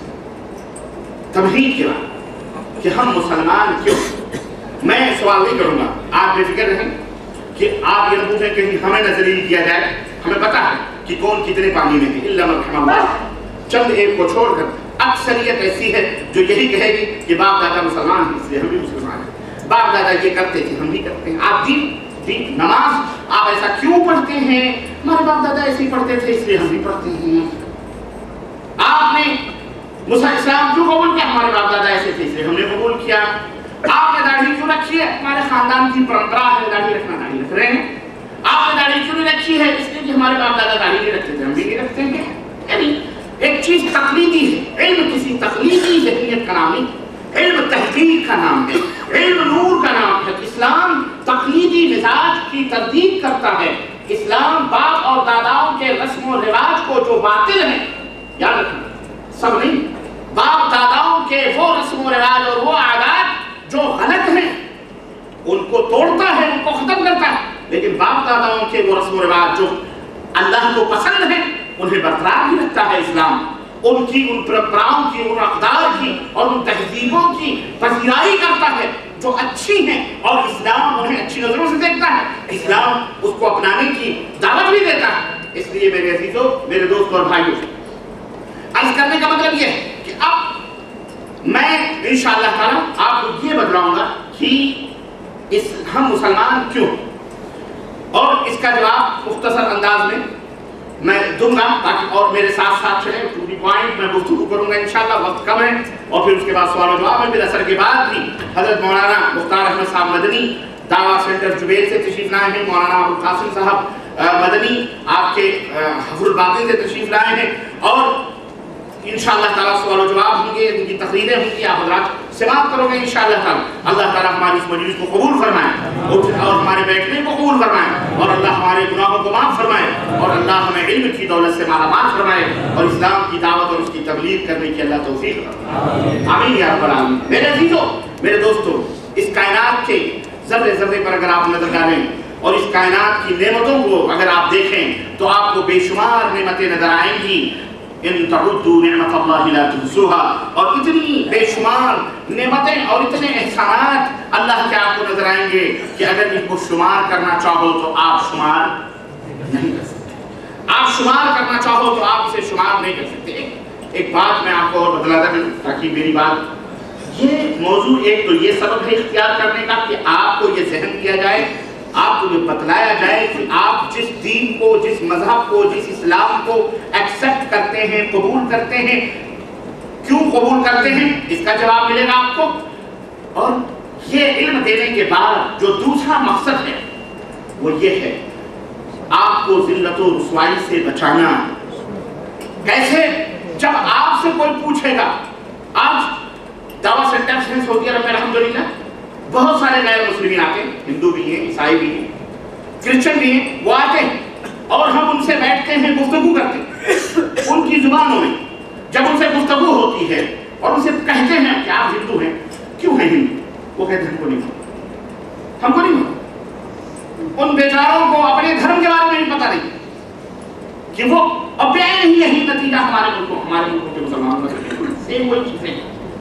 तमहीद के बाद कि हम मुसलमान क्यों, मैं सवाल नहीं करूंगा, आप बेफिक्र रहें कि आप ये न पूछें कहीं हमें नजरीन किया जाए। हमें पता है कि कौन कितने पानी में है, इल्ला मन रहमल्लाह, चंद एक को छोड़कर अक्सरियत ऐसी है जो यही कहेगी कि बाप दादा मुसलमान हैं इसलिए हम भी मुसलमान हैं, बाप दादा ये करते थे हम भी करते हैं। आप दिन दिन नमाज आप ऐसा क्यों पढ़ते हैं? हमारे बाप दादा ऐसे ही पढ़ते थे इसलिए हम भी पढ़ते हैं। आपने मुसलमान इस्लाम क्यों कबूल किया? हमारे बाप दादा ऐसे थे इसलिए हमने कबूल किया। आपने दाढ़ी क्यों रखी है? हमारे खानदान की परंपरा है दाढ़ी रखना, दाढ़ी रख रहे हैं। आपने दाढ़ी क्यों नहीं रखी है? इसलिए कि हमारे बाप दादा दाढ़ी नहीं रखते थे, हम भी नहीं रखते हैं। यानी एक चीज तकलीदी है, इल्म किसी तकलीदी जहनियत का नाम नहीं, इल्म तहकीक का नाम है, इल्म नूर का नाम है। इस्लाम तकलीदी मिजाज की तरदीद करता है। इस्लाम बाप और दादाओं के रस्म और रिवाज को जो बातिल है, याद रखना, सब नहीं, बाप दादाओं के वो रस्म और रिवाज और वो आदात ان کو توڑتا ہے, ان کو ختم کرتا ہے, لیکن باپ داداؤں کے وہ رسم و رواج جو اللہ کو پسند ہے انہیں برقرار بھی رکھتا ہے اسلام. ان کی ان پرمپراؤں کی, ان اقدار کی اور ان تہذیبوں کی پذیرائی کرتا ہے جو اچھی ہیں, اور اسلام انہیں اچھی نظروں سے دیکھتا ہے. اسلام اس کو اپنانے کی دعوت بھی دیتا ہے. اس لیے میرے عزیزوں, میرے دوستوں اور بھائیوں, عرض کرنے کا مطلب یہ ہے کہ اب میں انشاءاللہ تعالیٰ آپ کو یہ بتلاؤں گا کہ اس ہم مسلمان کیوں, اور اس کا جواب مختصر انداز میں میں دوں گا تاکہ اور میرے ساتھ ساتھ چلیں. ٹو دی پوائنٹ میں گفتگو کروں گا انشاءاللہ, وقت کم ہے, اور پھر اس کے بعد سوال و جواب میں پھر اثر کے بعد بھی حضرت مولانا مختار احمد صاحب مدنی دعویٰ سینٹر جبیل سے تشریف لائے ہیں, مولانا ابوالقاسم صاحب مدنی آپ کے حفظ الباطن سے تشریف لائے ہیں, اور انشاءاللہ تعالیٰ سوال و جواب ہوں گے, ان کی تقریریں ہوں گی, آپ حضرات سماعت کرو گے انشاءاللہ تعالیٰ. اللہ تعالیٰ ہماری اس مجلس کو قبول فرمائے اور ہمارے بیٹھنے کو قبول فرمائے, اور اللہ ہمارے گناہوں کو معاف فرمائے, اور اللہ ہمیں علم کی دولت سے مالا مال فرمائے, اور اسلام کی دعوت اور اس کی تبلیغ کرنے کی اللہ توفیق فرمائے. آمین یا رب العالمین. میرے عزیزوں, میرے دوستوں, اس کائنات کے ذرے ذرے پر اگر آپ نظر ڈالیں اور اس کائنات کی نعمتوں کو اگر آپ دیکھیں تو آپ کو بے شمار نعمتیں نظر آئیں گی. ان تعدوا نعمت اللہ لا تحصوها, اور اتنی بے شمار نعمتیں اور اتنے احسانات اللہ کے آپ کو نظر آئیں گے کہ اگر ان کو شمار کرنا چاہو تو آپ شمار نہیں کر سکتے. آپ شمار کرنا چاہو تو آپ اسے شمار نہیں کر سکتے. ایک بات میں آپ کو اور بتلاتا ہوں تاکہ میری بات, یہ موضوع ایک تو یہ سبب ہے اختیار کرنے کا کہ آپ کو یہ ذہن کیا جائے, آپ کو یہ بتلایا جائے کہ آپ جس دین کو, جس مذہب کو, جس اسلام کو ایکسپٹ کرتے ہیں, قبول کرتے ہیں, کیوں قبول کرتے ہیں, اس کا جواب ملے گا آپ کو. اور یہ علم دینے کے بعد جو دوسرا مقصد ہے وہ یہ ہے آپ کو ذلت و رسوائی سے بچانا. کیسے؟ جب آپ سے کوئی پوچھے گا, آج دعویٰ سینٹر سے سعودی عرب میں الحمدللہ بہت سارے غیر مسلمین آتے ہیں, ہندو بھی ہیں, عیسائی بھی ہیں, کرسچن بھی ہیں, وہ آتے ہیں اور ہم ان سے بیٹھتے ہیں, گفتگو کرتے ہیں ان کی زبانوں میں. جب ان سے گفتگو ہوتی ہے اور ان سے کہتے ہیں کہ آپ ہندو ہیں, کیوں ہیں ہندو, وہ کہتے ہیں ہم کو نہیں پتا, ہم کو نہیں پتا. ان بیچاروں کو اپنے دھرم کے بارے میں بھی پتا نہیں کہ وہ اب ہی یہی نتیجہ ہمارے ملکوں ہمارے ملکوں کے مسلمانوں کا سیم وہی چیزیں.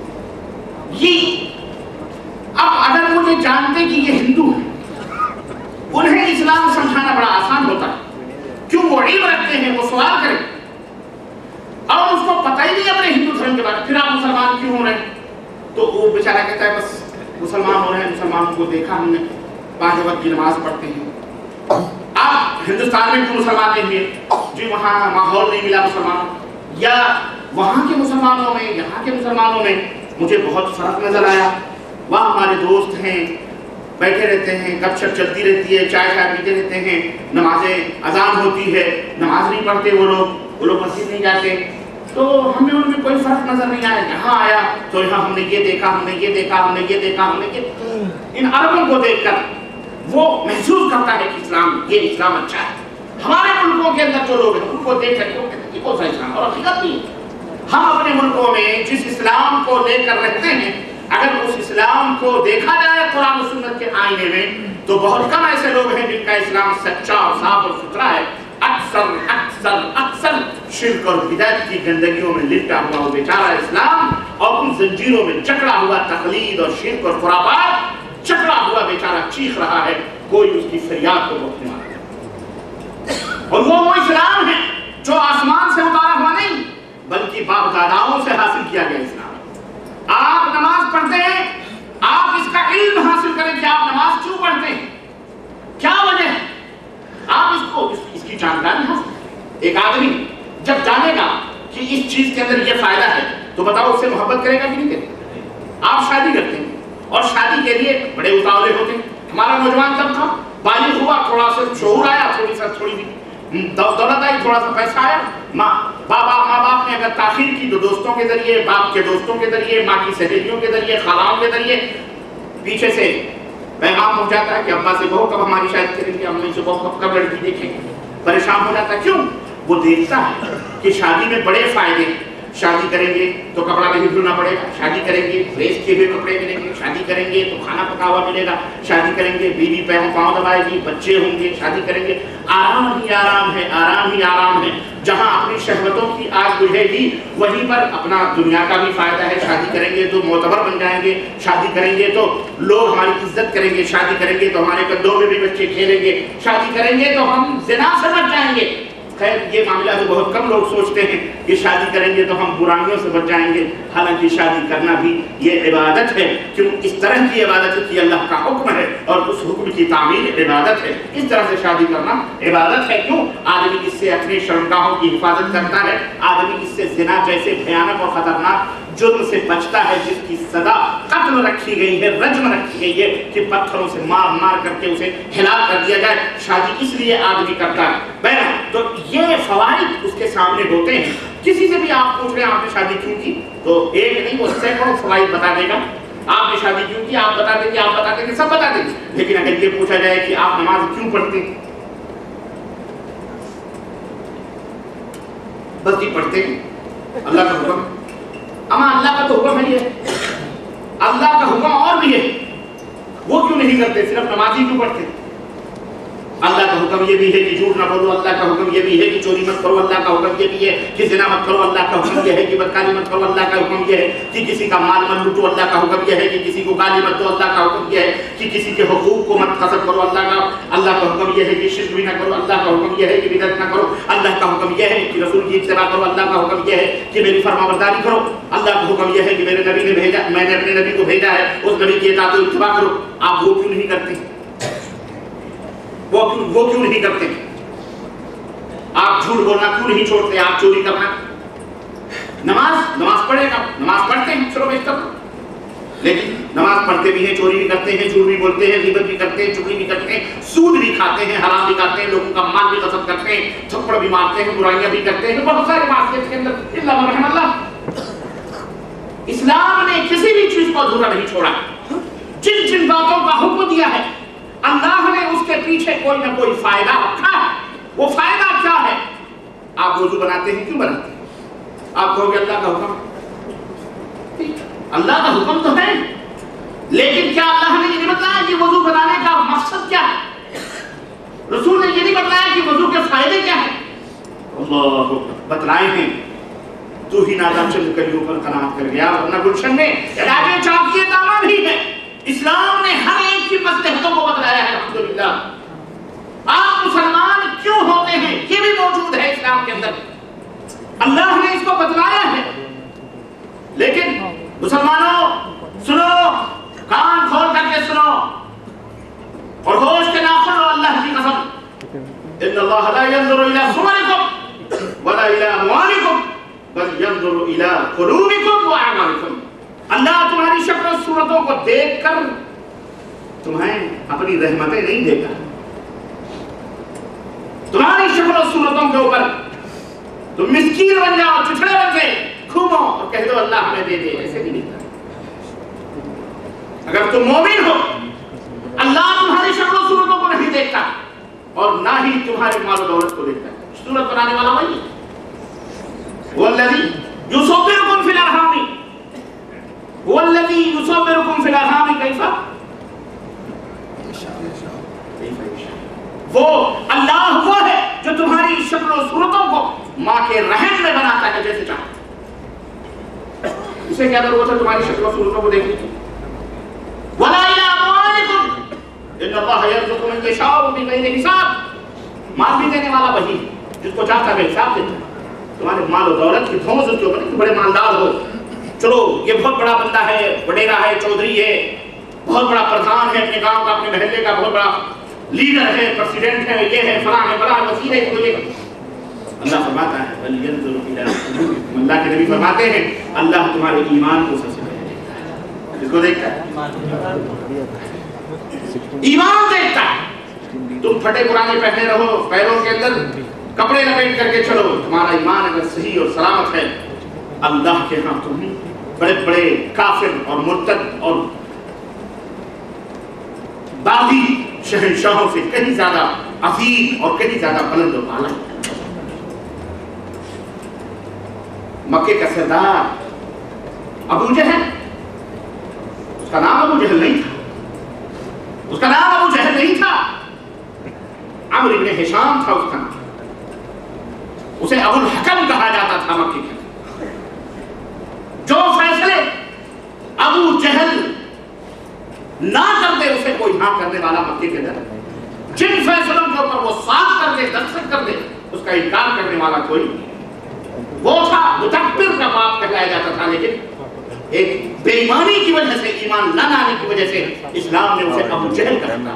یہ اب اگر مجھے جانتے کہ یہ ہندو ہیں, انہیں اسلام سمجھانا بڑا آسان ہوتا ہے, کیوں وہ علم رکھتے ہیں, وہ سوال کریں, اور اس کو پتہ ہی نہیں اپنے ہندو دھرم کے بارے میں, پھر آپ مسلمان کیوں ہو رہے ہیں, تو وہ بیچارہ کہتا ہے بس مسلمان ہو رہے ہیں, مسلمانوں کو دیکھا ہم نے, پانچ وقت کی نماز پڑھتے ہیں. آپ ہندوستان میں کیوں مسلمان نہیں ہوئے, جی وہاں ماحول نہیں ملا مسلمانوں, یا وہاں کے مسلمانوں میں یہاں کے مسلمانوں میں مجھے بہت فرق نظر آیا, وہاں ہمارے دوست ہیں, بیٹھے رہتے ہیں, گپ شپ چلتی رہتی ہے, چائے چائے پیتے رہتے ہیں, نمازیں اذان ہوتی ہے, نماز نہیں پڑھتے وہ لوگ, وہ لوگ مسجد نہیں جاتے, تو ہمیں ان میں کوئی فرق نظر نہیں آیا. یہاں آیا تو یہاں ہم نے یہ دیکھا, ہم نے یہ دیکھا, ہم نے یہ دیکھا, ہم نے یہ, ان عربوں کو دیکھ کر وہ محسوس کرتا ہے کہ اسلام, یہ اسلام اچھا ہے. ہمارے ملکوں کے اندر جو لوگ ہیں ان کو دیکھ کر وہ کہتے ہیں یہ کون سا اسلام, اور حقیقت نہیں. ہم اپنے ملکوں میں جس اسلام کو لے کر رہتے ہیں, اگر اس اسلام کو دیکھا جائے قرآن و سنت کے آئینے میں, تو بہت کم ایسے لوگ ہیں جن کا اسلام سچا اور صاف اور ستھرا ہے. اکثر اکثر اکثر شرک اور بدعت کی گندگیوں میں لپٹا ہوا وہ بیچارہ اسلام, اور ان زنجیروں میں جکڑا ہوا تقلید اور شرک اور خرافات, جکڑا ہوا بیچارہ چیخ رہا ہے, کوئی اس کی فریاد کو روکنے والا. اور وہ وہ اسلام ہے جو آسمان سے اتارا ہوا نہیں, بلکہ باپ داداؤں سے حاصل کیا گیا اسلام. آپ نماز پڑھتے ہیں, آپ اس کا علم حاصل کریں کہ آپ نماز کیوں پڑھتے ہیں, کیا وجہ ہے, آپ اس کو اس, اس کی جانکاری حاصل کریں. ایک آدمی جب جانے گا کہ اس چیز کے اندر یہ فائدہ ہے تو بتاؤ اس سے محبت کرے گا کہ نہیں کرے گا. آپ شادی کرتے ہیں اور شادی کے لیے بڑے اتاولے ہوتے ہیں. ہمارا نوجوان جب تھا, بالغ ہوا, تھوڑا سا شعور آیا, تھوڑی سا تھوڑی سی دولت آئی, تھوڑا سا پیسہ آیا, ماں بابا ماں باپ نے اگر تاخیر کی تو دوستوں کے ذریعے, باپ کے دوستوں کے ذریعے, ماں کی سہیلیوں کے ذریعے, خالاؤں کے ذریعے پیچھے سے پیغام پہنچاتا ہے کہ ابا سے بہو کب ہماری شادی کریں گے, امی سے بہو کب کب لڑکی دیکھیں گے. پریشان ہو جاتا ہے, کیوں, وہ دیکھتا ہے کہ شادی میں بڑے فائدے ہیں. शादी करेंगे तो कपड़ा नहीं धुलना पड़ेगा, शादी करेंगे प्रेस किए हुए कपड़े मिलेंगे, शादी करेंगे तो खाना पका हुआ मिलेगा, शादी करेंगे बीवी पैरों पाँव दबाएगी, बच्चे होंगे, शादी करेंगे, आराम ही आराम है, आराम ही आराम है। जहाँ अपनी शहवतों की आग बुझेगी वहीं पर अपना दुनिया का भी फायदा है। शादी करेंगे तो मोतबर बन जाएंगे, शादी करेंगे तो लोग हमारी इज्जत करेंगे, शादी करेंगे तो हमारे कंधों में भी बच्चे खेलेंगे, शादी करेंगे तो हम ज़िना से बच जाएंगे। खैर ये मामला तो बहुत कम लोग सोचते हैं कि शादी करेंगे तो हम बुराइयों से बच जाएंगे, हालांकि शादी करना भी ये इबादत है। क्यों? इस तरह की इबादत है कि अल्लाह का हुक्म है और उस हुक्म की तामील इबादत है। इस तरह से शादी करना इबादत है। क्यों? आदमी इससे अपनी शर्मगाहों की हिफाजत करता है, आदमी इससे ज़िना जैसे भयानक और खतरनाक जुर्म से बचता है जिसकी सजा कत्ल रखी गई है, रज्म रखी गई है कि पत्थरों से मार मार करके उसे हिलाक कर दिया जाए। शादी इसलिए आदमी करता है। बहन तो ये फवाइद उसके सामने होते हैं। किसी से भी आप पूछ रहे हैं आपने शादी क्यों की, तो एक नहीं वो सैकड़ों फवाइद बता देगा। आपने शादी क्यों की आप बता देंगे, आप बता देंगे, सब बता देंगे। लेकिन अगर ये पूछा जाए कि आप नमाज क्यों पढ़ते हैं, बस जी पढ़ते हैं, अल्लाह का हुक्म। अमा अल्लाह का तो हुक्म है, अल्लाह का हुक्म और भी है, वो क्यों नहीं करते, सिर्फ नमाजी क्यों पढ़ते? अल्लाह का हुक्म ये भी है कि झूठ ना बोलो, अल्लाह का हुक्म ये भी है कि चोरी मत करो, अल्लाह का हुक्म ये भी है कि ज़िना मत करो, अल्लाह का हुक्म ये है कि बदकारी मत करो, अल्लाह का हुक्म ये है कि किसी का माल मत लूटो, अल्लाह का हुक्म ये है कि किसी को गाली मत दो, अल्लाह का हुक्म ये है कि किसी के हुकूक को मत खसब करो, अल्लाह का अल्लाह का हुक्म ये है कि शिर्क भी ना करो, अल्लाह का हुक्म ये है कि बिदअत ना करो, अल्लाह का हुक्म ये है कि रसूल की इत्तिबा करो, अल्लाह का हुक्म ये है कि मेरी फरमाबरदारी करो, अल्लाह का हुक्म ये है कि मेरे नबी ने भेजा, मैंने अपने नबी को भेजा है, उस नबी की इताअत और इत्तिबा करो। आप वो क्यों नहीं करते? वो क्यों वो क्यों नहीं करते? आप झूठ बोलना क्यों नहीं छोड़ते? आप चोरी करना, नमाज नमाज पढ़ेगा, नमाज पढ़ते हैं, चलो बेशक, लेकिन नमाज पढ़ते भी हैं, चोरी भी करते हैं, झूठ भी बोलते हैं, ग़ीबत भी करते हैं, चुगली भी करते हैं, सूद भी खाते हैं, हराम भी खाते हैं, लोगों का माल भी गसब करते हैं, थप्पड़ भी मारते हैं, बुराइयां भी करते हैं, बहुत सारे मासियत के अंदर इल्ला मा रहमल्लाह। इस्लाम ने किसी भी चीज को अधूरा नहीं छोड़ा। जिन जिन बातों का हुक्म दिया है अल्लाह ने उसके पीछे कोई ना कोई फायदा रखा है। वो फायदा क्या है? आप वजू बनाते हैं, क्यों बनाते हैं? आप कहोगे अल्लाह का हुक्म, अल्लाह का हुक्म तो है, लेकिन क्या अल्लाह ने ये नहीं बताया कि वजू बनाने का मकसद क्या है? रसूल ने ये नहीं बताया कि वजू के फायदे क्या है? अल्लाह बतलाए हैं। तू ही नादा चंद कलियों पर कनात कर गया, वरना गुलशन में इलाके चाकिए दावा भी है। इस्लाम ने हर एक की मसलहतों को बतलाया है। अल्हम्दुलिल्लाह। आप मुसलमान क्यों होते हैं ये भी मौजूद है इस्लाम के अंदर, अल्लाह ने इसको बतलाया है। लेकिन मुसलमानों सुनो, कान खोल करके सुनो और होश के नाखुन लो, अल्लाह की कसम, इन्नल्लाह ला यंजुरु इला सुवरिकुम वला इला अमवालिकुम बल यंजुरु इला कुलूबिकुम व अअमालिकुम। अल्लाह तुम्हारी शक्ल और सूरतों को देखकर तुम्हें अपनी रहमतें नहीं देगा। तुम्हारी शक्ल और सूरतों के ऊपर तुम मिस्कीन बन जाओ, चिथड़े बन गए, घूमो और कह दो अल्लाह हमें दे दे, ऐसे नहीं मिलता। अगर तुम मोमिन हो, अल्लाह तुम्हारी शक्ल और सूरतों को नहीं देखता और ना ही तुम्हारे माल और दौलत को देखता है। सूरत बनाने वाला वही है। वल्लज़ी युसव्विरुकुम फिल अरहामी वल्लज़ी युसव्विरुकुम फिल अरहामी कैफा, वो अल्लाह वो है जो तुम्हारी शक्ल और सूरतों को माँ के रहम में बनाता है जैसे चाहता। इसे क्या जरूरत है तुम्हारी शक्ल और सूरतों को देखने की? वला इला अमवालिकुम इन्नल्लाह यरज़ुक़ु मन यशाअ बिग़ैरि हिसाब। माल भी देने वाला वही जिसको चाहता है हिसाब देता है। तुम्हारे माल और दौलत की धौंस उसके ऊपर, तुम बड़े मालदार हो, चलो ये बहुत बड़ा बंदा है, वडेरा है, चौधरी है, बहुत बड़ा प्रधान है अपने गांव का, अपने महल्ले का बहुत बड़ा लीडर है, प्रेसिडेंट है, ये है, फलां है, फलां वजीर है, मुझे अल्लाह फरमाता है बल यंजुरु इला कुलूबिकुम। अल्लाह के नबी फरमाते हैं अल्लाह तुम्हारे ईमान को सबसे पहले देखता है। किसको देखता है? ईमान देखता है। तुम फटे पुराने पहने रहो, पैरों के अंदर कपड़े लपेट करके चलो, तुम्हारा ईमान अगर सही और सलामत है, अल्लाह के यहाँ तुम बड़े बड़े काफिर और मुर्तद और बागी शहंशाहों से कहीं ज्यादा अजीम और कहीं ज्यादा बुलंद और आला। مکے کا سردار ابو جہل، اس کا نام ابو جہل نہیں تھا، اس کا نام ابو جہل نہیں تھا، عمرو بن ہشام تھا اس کا نام، اسے ابو الحکم کہا جاتا تھا مکے کے۔ جو فیصلے ابو جہل نہ کرتے اسے کوئی ہاں کرنے والا مکے کے اندر، جن فیصلوں کے اوپر وہ صاف کر دے، دستخط کر دے، اس کا انکار کرنے والا کوئی نہیں۔ وہ تھا متکبر کا باپ کہلایا جاتا تھا، لیکن ایک بے ایمانی کی وجہ سے، ایمان نہ لانے کی وجہ سے اسلام نے اسے ابو جہل کہا تھا۔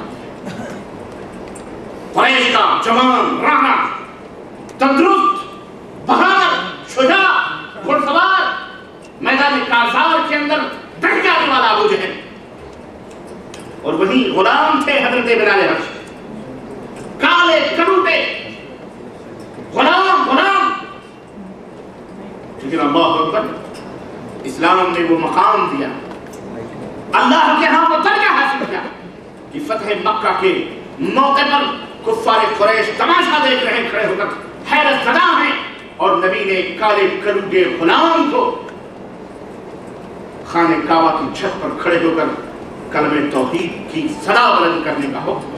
قریش کا جوان، رانا، تندرست، بہادر، شجاع، گھڑ سوار، میدان کارزار کے اندر ڈٹ جانے والا ابو جہل، اور وہی غلام تھے حضرت بلال حبشی، کالے کروٹے غلام غلام، لیکن اللہ اکبر، اسلام نے وہ مقام دیا، اللہ کے ہاں وہ درجہ حاصل کیا کہ فتح مکہ کے موقع پر کفار قریش تماشا دیکھ رہے ہیں، کھڑے ہو کر حیرت زدہ ہیں، اور نبی نے کالے کلوٹے غلام کو خانہ کعبہ کی چھت پر کھڑے ہو کر کلمہ توحید کی صدا بلند کرنے کا حکم۔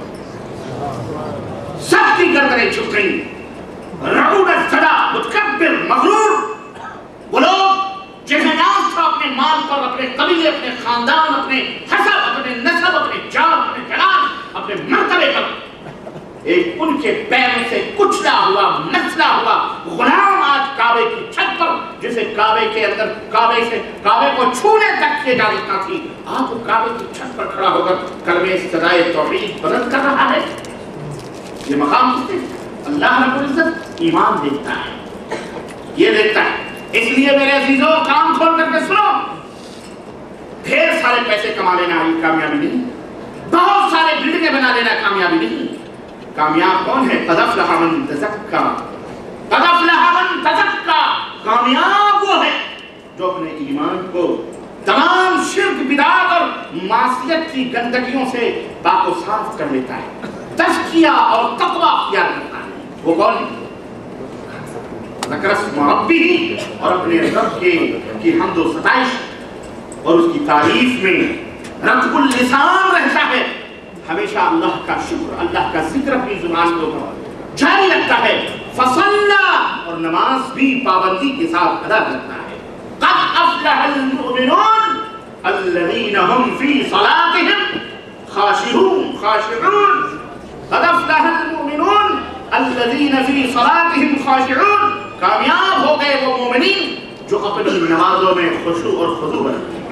سب کی گردنیں جھک گئیں، رعونت زدہ، متکبر، مغرور وہ لوگ جنہیں ناز تھا اپنے مال پر، اپنے قبیلے، اپنے خاندان، اپنے حسب، اپنے نسب، اپنے جان، اپنے جلال، اپنے مرتبے پر ایک ان کے پیروں سے کچلا ہوا، نسلا ہوا غلام آج کعبے کی چھت پر، جسے کعبے کے اندر کعبے سے کعبے کو چھونے تک کی اجازت نہ تھی، آج وہ کعبے کی چھت پر کھڑا ہو کر کلمہ صدائے توحید بلند کر رہا ہے۔ یہ مقام کس نے؟ اللہ رب العزت ایمان دیکھتا ہے، یہ دیکھتا ہے۔ اس لیے میرے عزیزوں، کام کھول کر کے سنو، ڈھیر سارے پیسے کما لینا کامیابی نہیں، بہت سارے بلڈنگیں بنا لینا کامیابی نہیں۔ کامیاب کون ہے؟ قد افلح من تزکا، قد افلح من تزکا، کامیاب وہ ہے جو اپنے ایمان کو تمام شرک، بدعت اور معصیت کی گندگیوں سے پاک و صاف کر لیتا ہے، تزکیہ اور تقوی اختیار کرتا ہے۔ وہ کون ہے؟ ذکر اسم ربہ، اور اپنے رب کے کی حمد و ستائش اور اس کی تعریف میں رطب اللسان رہتا ہے، ہمیشہ اللہ کا شکر، اللہ کا ذکر اپنی زبان کے اوپر جاری رکھتا ہے، فصلى، اور نماز بھی پابندی کے ساتھ ادا کرتا ہے۔ قد افلح المؤمنون الذين هم في صلاتهم خاشعون خاشعون قد افلح المؤمنون الذين في صلاتهم خاشعون، کامیاب ہو گئے وہ مومنین جو اپنی نمازوں میں خشوع اور خضوع رکھتے ہیں۔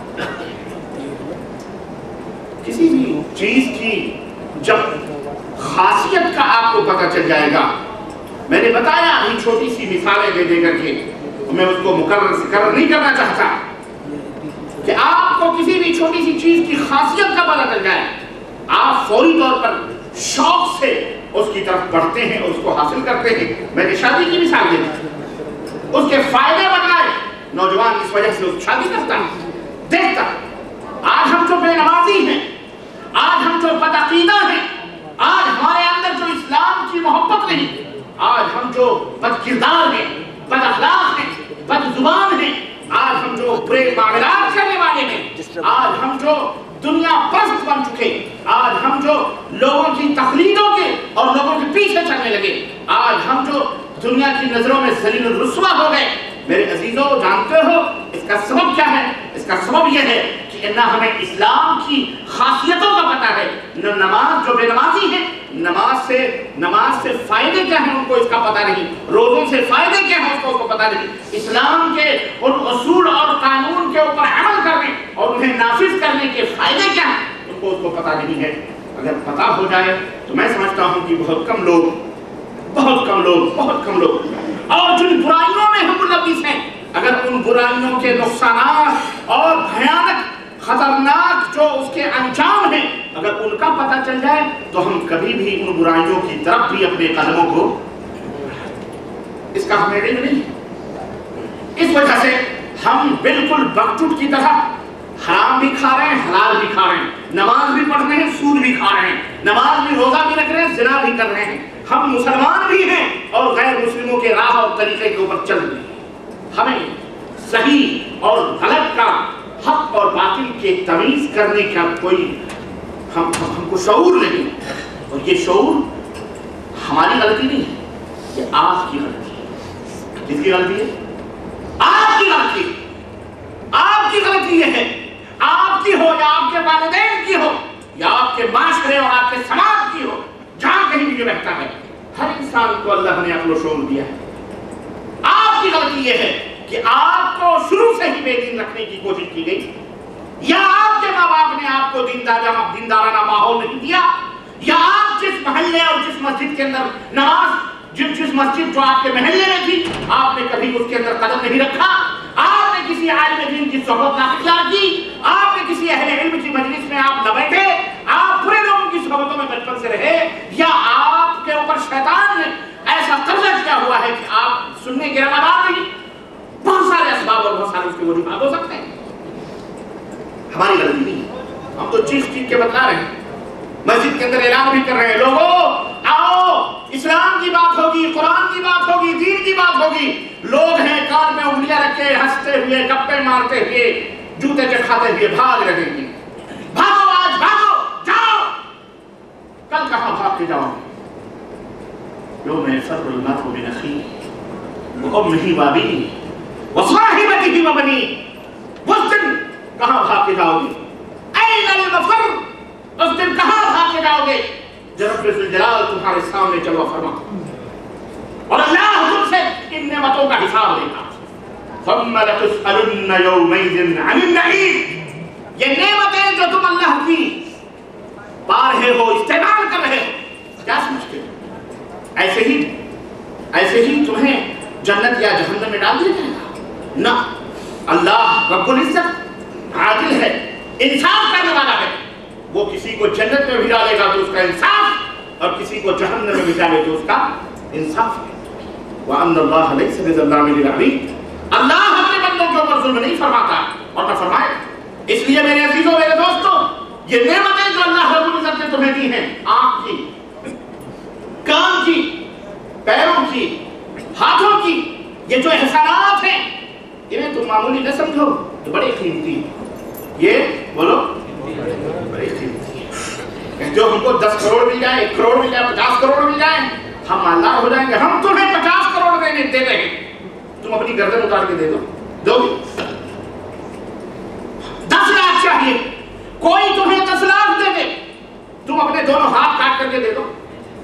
کسی بھی چیز کی جب خاصیت کا آپ کو پتہ چل جائے گا، میں نے بتایا ابھی چھوٹی سی مثالیں دے دے کر کے، میں اس کو مکرر ذکر نہیں کرنا چاہتا، کہ آپ کو کسی بھی چھوٹی سی چیز کی خاصیت کا پتہ چل جائے، آپ فوری طور پر شوق سے اس کی طرف بڑھتے ہیں، اس کو حاصل کرتے ہیں۔ میں نے شادی کی مثال دی، اس کے فائدے بتائے، نوجوان اس وجہ سے اس شادی کرتا ہے، دیکھتا۔ آج ہم جو بے نمازی ہیں، آج ہم جو بدعقیدہ ہیں، آج ہمارے اندر جو اسلام کی محبت نہیں، آج ہم جو بد کردار ہیں، بد اخلاق ہیں، بد زبان ہیں، آج ہم جو برے معاملات کرنے والے ہیں، آج ہم جو دنیا پرست بن چکے، آج ہم جو لوگوں کی تقلیدوں کے اور لوگوں کے پیچھے چلنے لگے، آج ہم جو دنیا کی نظروں میں ذلیل الرسوا ہو گئے، میرے عزیزوں جانتے ہو اس کا سبب کیا ہے؟ اس کا سبب یہ ہے کہ نہ ہمیں اسلام کی خاصیتوں کا پتہ ہے، نہ نماز، جو بے نمازی ہیں نماز سے نماز سے فائدے کیا ہیں ان کو اس کا پتہ نہیں، روزوں سے فائدے کیا ہیں اس کو اس کو پتہ نہیں، اسلام کے ان اصول اور قانون کے اوپر عمل کرنے اور انہیں نافذ کرنے کے فائدے کیا ہیں ان کو اس کو پتہ نہیں ہے۔ اگر پتہ ہو جائے تو میں سمجھتا ہوں کہ بہت کم لوگ بہت کم لوگ بہت کم لوگ اور جن برائیوں میں ہم ملوث ہیں، اگر ان برائیوں کے نقصانات اور بھیانک خطرناک جو اس کے انجام ہیں اگر ان کا پتہ چل جائے تو ہم کبھی بھی ان برائیوں کی طرف بھی اپنے قدموں کو، اس کا ہمیں علم نہیں۔ اس وجہ سے ہم بالکل بکچوٹ کی طرح حرام بھی کھا رہے ہیں، حلال بھی کھا رہے ہیں، نماز بھی پڑھ رہے ہیں، سود بھی کھا رہے ہیں، نماز بھی، روزہ بھی رکھ رہے ہیں، زنا بھی کر رہے ہیں، ہم مسلمان بھی ہیں اور غیر مسلموں کے راہ اور طریقے کے اوپر چل رہے ہیں۔ ہمیں صحیح اور غلط کا، حق اور باطل کے تمیز کرنے کا کوئی ہم ہم کو شعور نہیں، اور یہ شعور ہماری غلطی نہیں ہے، یہ آپ کی غلطی ہے۔ کس کی غلطی ہے؟ آپ کی غلطی۔ آپ کی غلطی یہ ہے، آپ کی ہو یا آپ کے والدین کی ہو یا آپ کے معاشرے اور آپ کے سماج کی ہو، جہاں کہیں بھی یہ رہتا ہے، ہر انسان کو اللہ نے عقل و شعور دیا ہے۔ آپ کی غلطی یہ ہے کہ آپ کو شروع سے ہی بے دین رکھنے کی کوشش کی گئی، یا آپ کے ماں باپ نے آپ کو دیندارانہ ماحول نہیں دیا، یا آپ جس محلے اور جس مسجد کے اندر نماز جس جس مسجد جو آپ کے محلے میں تھی، آپ نے کبھی اس کے اندر قدم نہیں رکھا، آپ نے کسی عالم دین کی صحبت نہ اختیار کی، آپ نے کسی اہل علم کی مجلس میں آپ نہ بیٹھے، آپ برے لوگوں کی صحبتوں میں بچپن سے رہے، یا آپ کے اوپر شیطان نے ایسا قبضہ کیا ہوا ہے کہ آپ سننے کے روادار نہیں۔ بہت سارے اسباب اور بہت سارے اس کے وجوہات ہو سکتے ہیں، ہماری غلطی نہیں ہے، ہم تو چیز چیز کے بتلا رہے ہیں، مسجد کے اندر اعلان بھی کر رہے ہیں، لوگوں آؤ اسلام کی بات ہوگی، قرآن کی بات ہوگی، دین کی بات ہوگی، لوگ ہیں کان میں انگلیاں رکھے ہنستے ہوئے گپے مارتے ہوئے جوتے چٹکھاتے ہوئے بھاگ رہے ہیں، بھاگو آج بھاگو جاؤ، کل کہاں بھاگ کے جاؤ گے؟ یوم یفر المرء من اخیہ وامہ وابیہ وصاحبتہ وبنیہ، اس دن کہاں بھاگ کے جاؤ گے؟ این المفر، اس دن کہاں بھاگ کے جاؤ گے جب رب الجلال تمہارے سامنے چلو فرما، اور اللہ تم سے ان نعمتوں کا حساب لے گا۔ ثم لتسألن یومئذ عن النعیم، یہ نعمتیں جو تم اللہ کی پا رہے ہو، استعمال کر رہے ہو، کیا سمجھتے ہو ایسے ہی ایسے ہی تمہیں جنت یا جہنم میں ڈال دیا جائے گا؟ نہ، اللہ رب العزت عادل ہے، انصاف کرنے والا ہے، وہ کسی کو جنت میں بھی ڈالے گا تو اس کا انصاف، اور کسی کو جہنم میں بھی ڈالے تو اس کا انصاف ہے۔ وَأَنَّ اللَّهَ لَيْسَ بِظَلَّامٍ لِلْعَبِيدِ، اللہ اپنے بندوں کے اوپر ظلم نہیں فرماتا اور نہ فرمائے۔ اس لیے میرے عزیزوں میرے دوستوں، یہ نعمتیں جو اللہ رب العزت نے تمہیں دی ہیں، آنکھ کی، کان کی، پیروں کی، ہاتھوں کی، یہ جو احسانات ہیں، انہیں تم معمولی نہ سمجھو، تو بڑے قیمتی ہیں۔ یہ بولو بڑے قیمتی ہیں۔ جو ہم کو دس کروڑ مل جائے، ایک کروڑ مل جائے، پچاس کروڑ مل جائے، ہم مالدار ہو جائیں گے۔ ہم تمہیں پچاس کروڑ دینے دے رہے ہیں، تم اپنی گردن اتار کے دے دو، دو گی؟ دس لاکھ چاہیے، کوئی تمہیں دس لاکھ دے دے، تم اپنے دونوں ہاتھ کاٹ کر کے دے دو۔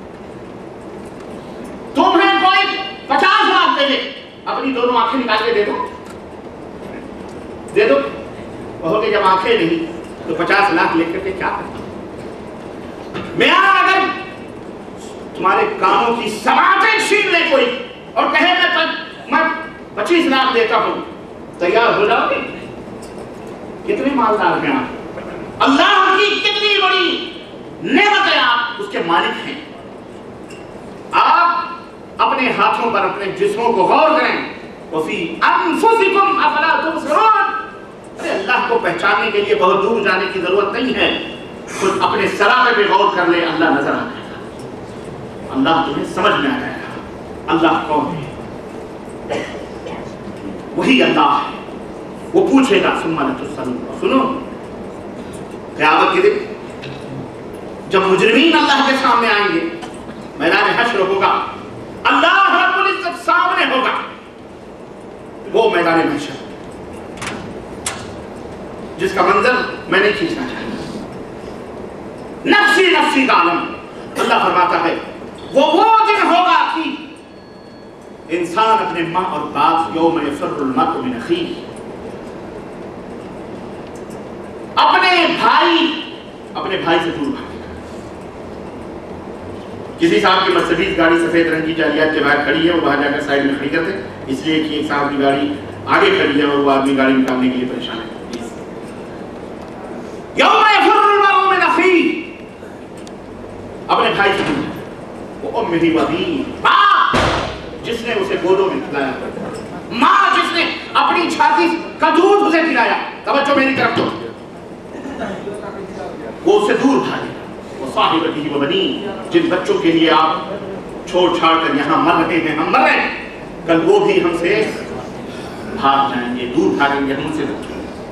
تمہیں کوئی پچاس لاکھ دے دے، اپنی دونوں آنکھیں نکال کے دے دو، دے دو۔ کہو کہ جب آنکھیں نہیں تو پچاس لاکھ لے کر کے کیا کریں؟ میں اگر تمہارے کانوں کی سماعتیں چھین لے کوئی اور کہے میں میں پچیس لاکھ دیتا ہوں، تیار ہو جاؤ گے؟ کتنے مالدار ہیں آپ؟ اللہ کی کتنی بڑی نعمت ہے، آپ اس کے مالک ہیں۔ آپ اپنے ہاتھوں پر اپنے جسموں کو غور کریں، وفی انفسکم افلا تبصرون، ارے اللہ کو پہچاننے کے لیے بہت دور جانے کی ضرورت نہیں ہے، خود اپنے سراپے پہ غور کر لے، اللہ نظر آ جائے گا، اللہ تمہیں سمجھ میں آ جائے گا اللہ کون ہے۔ وہی اللہ ہے، وہ پوچھے گا ثم لتسألن، سنو قیامت کے دن جب مجرمین اللہ کے سامنے آئیں گے، میدان حشر ہوگا، اللہ رب العزت سامنے ہوگا، وہ میدان محشر جس کا منظر میں نہیں کھینچنا چاہتا، نفسی نفسی کا عالم، اللہ فرماتا ہے وہ وہ دن ہوگا کہ انسان اپنے ماں اور باپ، یوم یفر المرء من اخیہ، اپنے بھائی اپنے بھائی سے دور بھاگے گا۔ کسی صاحب کی مرسیڈیز گاڑی سفید رنگ کی جالیات کے باہر کھڑی ہے، وہ باہر جا کر سائڈ میں کھڑی کرتے، اس لیے کہ ایک صاحب کی گاڑی آگے کھڑی ہے اور وہ آدمی گاڑی نکالنے کے لیے پریشان ہے۔ یوم یفر المرء من اخیہ، اپنے بھائی سے دور، وہ امہ وابیہ، باپ جس نے اسے گودوں میں کھلایا، ماں جس نے اپنی چھاتی کا دودھ اسے پلایا، توجہ میری طرف تو، وہ اسے دور بھاگے گا۔ وصاحبتہ وبنیہ، جن بچوں کے لیے آپ چھوڑ چھاڑ کر یہاں مر رہے ہیں، ہم مر رہے ہیں، کل وہ بھی ہم سے भाग जाएंगे, दूर भागेंगे, हम उनसे बचेंगे।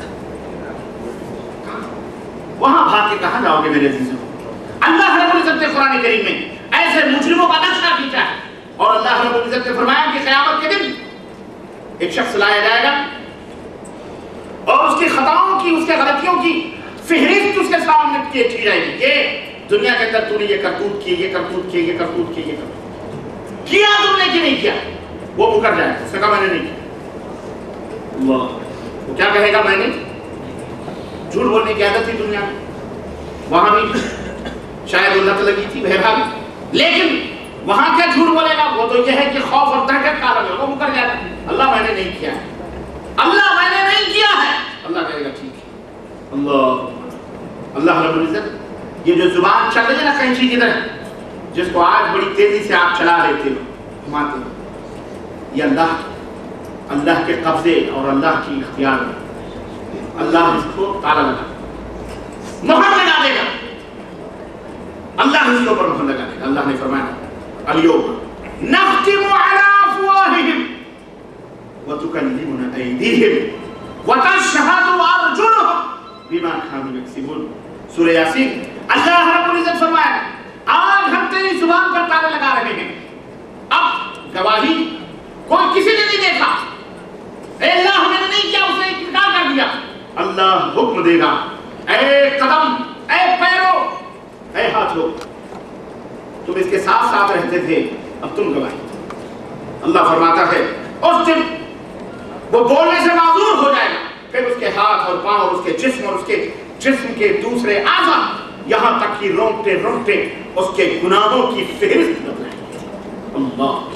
वहां भाग के कहां जाओगे मेरे अजीजों? अल्लाह रब्बुल इज्जत ने कुरान करीम में ऐसे मुजरिमों का नक्शा खींचा है और अल्लाह रब्बुल इज्जत ने फरमाया कि क़यामत के दिन एक शख्स लाया जाएगा और उसकी खताओं की, उसके गलतियों की फिहरिस्त उसके सामने की जाएगी। ये दुनिया के अंदर तूने ये करतूत की, ये करतूत की, ये करतूत की, ये करतूत किया तुमने कि नहीं किया? वो मुकर जाएगा, उसने कहा मैंने नहीं किया। अल्लाह, वो क्या कहेगा? मैंने झूठ बोलने की आदत थी दुनिया में, वहां भी शायद वो लत लगी थी बहरहाल, लेकिन वहां क्या झूठ बोलेगा? वो तो यह है कि खौफ और दहशत का आलम है, वो मुकर जाएगा। अल्लाह मैंने नहीं किया है, अल्लाह मैंने नहीं किया है। अल्लाह कहेगा ठीक है। अल्लाह अल्लाह रब्बुल इज्जत, ये जो जुबान चल रही है ना कैंची की तरह, जिसको आज बड़ी तेजी से आप चला लेते हो, घुमाते हो, ये अल्लाह अल्लाह के कब्जे और अल्लाह की इख्तियार में। अल्लाह इसको ताला लगा, मोहर लगा देगा, अल्लाह इसके ऊपर मोहर लगा देगा। अल्लाह ने फरमाया अल-यौम नख्तिमु अला अफ़वाहिहिम व तुकल्लिमुना अयदीहिम व तशहदु अर्जुलुहुम बिमा कानू यक्सिबून। सूरह यासीन। अल्लाह रब्बुल इज्जत फरमाया आज हम तेरी जुबान पर ताले लगा रहे हैं। अब गवाही कोई किसी ने नहीं देखा, अल्लाह मैंने नहीं किया, उसने इनकार कर दिया। अल्लाह हुक्म देगा, ऐ कदम, ऐ पैरों, ऐ हाथों, तुम इसके साथ साथ रहते थे, अब तुम गवाही। अल्लाह फरमाता है उस दिन वो बोलने से माजूर हो जाएगा, फिर उसके हाथ और पांव और उसके जिस्म और उसके जिस्म के दूसरे आज़ा, यहां तक कि रोंगटे रोंगटे उसके गुनाहों की फहरिस्त बताएंगे। अल्लाह,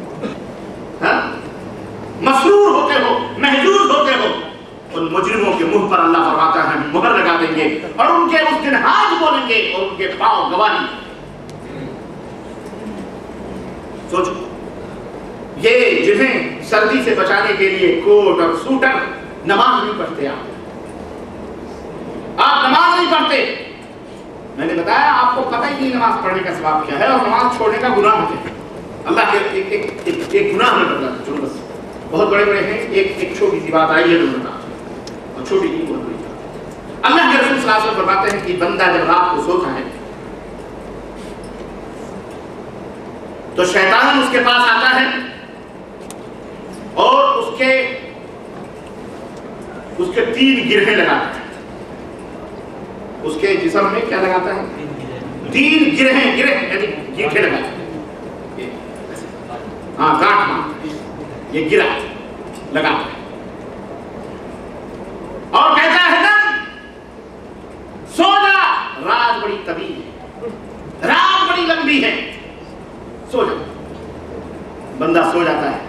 मसरूर होते हो, महजूज होते हो, उन मुजरिमों के मुंह पर अल्लाह फरमाता है मुहर लगा देंगे और उनके उस दिन हाथ बोलेंगे और उनके पांव गवाही। सोचो, ये जिन्हें सर्दी से बचाने के लिए कोट और सूटर, नमाज नहीं पढ़ते, आप आप नमाज नहीं पढ़ते। मैंने बताया आपको पता ही नहीं नमाज पढ़ने का सवाब क्या है और नमाज छोड़ने का गुनाह क्या है। अल्लाह के एक एक एक, एक गुनाह में बदला, चलो बस बहुत बड़े बड़े हैं, एक एक छोटी सी बात आई है तो बता, और छोटी नहीं बहुत बड़ी बात। अल्लाह के रसूल सल्लल्लाहु अलैहि वसल्लम फरमाते हैं कि बंदा जब रात को सोता है तो शैतान उसके पास आता है और उसके उसके तीन गिरहें लगाता है। उसके जिस्म में क्या लगाता है? तीन गिरहें, गिरह यानी गीठे लगाता है, हाँ गांठ मारता है, ये गिरा लगाता है और कहता है ना सो जा, रात बड़ी तवील है, रात बड़ी लंबी है, सो जा। बंदा सो जाता है,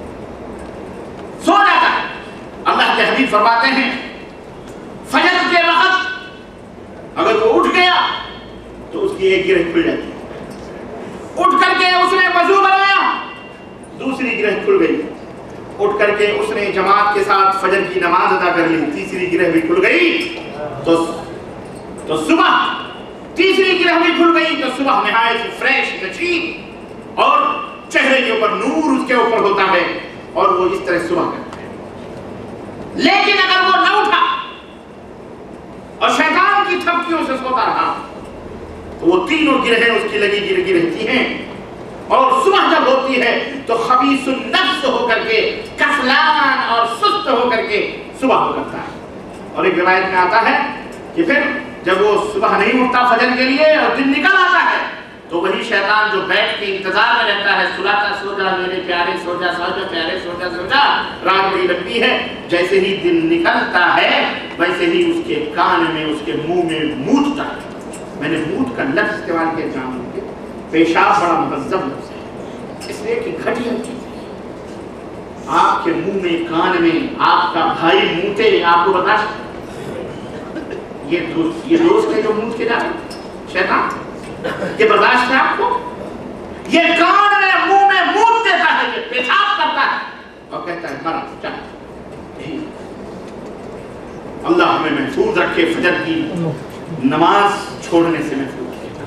सो जाता है। अल्लाह के हबीब फरमाते हैं फजर के वक्त अगर वो उठ गया तो उसकी एक गिरह खुल जाती है। उठ करके उसने वजू बनाया, दूसरी गिरह खुल गई। उठ करके उसने जमात के साथ फजर की नमाज अदा कर ली, तीसरी गिरह भी खुल गई। तो तो सुबह तीसरी गिरह भी खुल गई तो सुबह नहायत फ्रेश, नशीब और चेहरे के ऊपर नूर उसके ऊपर होता है और वो इस तरह सुबह करता है। लेकिन अगर वो न उठा और शैतान की थपकियों से सोता रहा तो वो तीनों गिरहें उसकी लगी गिरगी रहती हैं और सुबह जब होती है तो खबीसुन नफ्स होकर के, कफलान और सुस्त होकर के सुबह हो करता है। और एक रिवायत में आता है कि फिर जब वो सुबह नहीं उठता फजर के लिए और दिन निकल आता है तो वही शैतान जो बैठ के इंतजार में रहता है, सुलाता सो जा मेरे प्यारे, सो जा सो जा प्यारे, सो जा सो जा, रात बड़ी लंबी है। जैसे ही दिन निकलता है वैसे ही उसके कान में, उसके मुंह में मूतता है। मैंने मूत का लफ्ज इस्तेमाल किया जान के, पेशाब बड़ा मुहज्जब लफ्ज है इसलिए कि घटिया चीज है। आपके मुंह में, कान में आपका भाई मूते, आपको बर्दाश्त? ये दोस्त, ये दोस्त है जो मूत के जा रहे शैतान, ये बर्दाश्त है आपको? ये कान में, मुंह में मूत देता है, ये पेशाब करता है और कहता है मरा चल। अल्लाह हमें महफूज रखे फजर की नमाज छोड़ने से महफूज।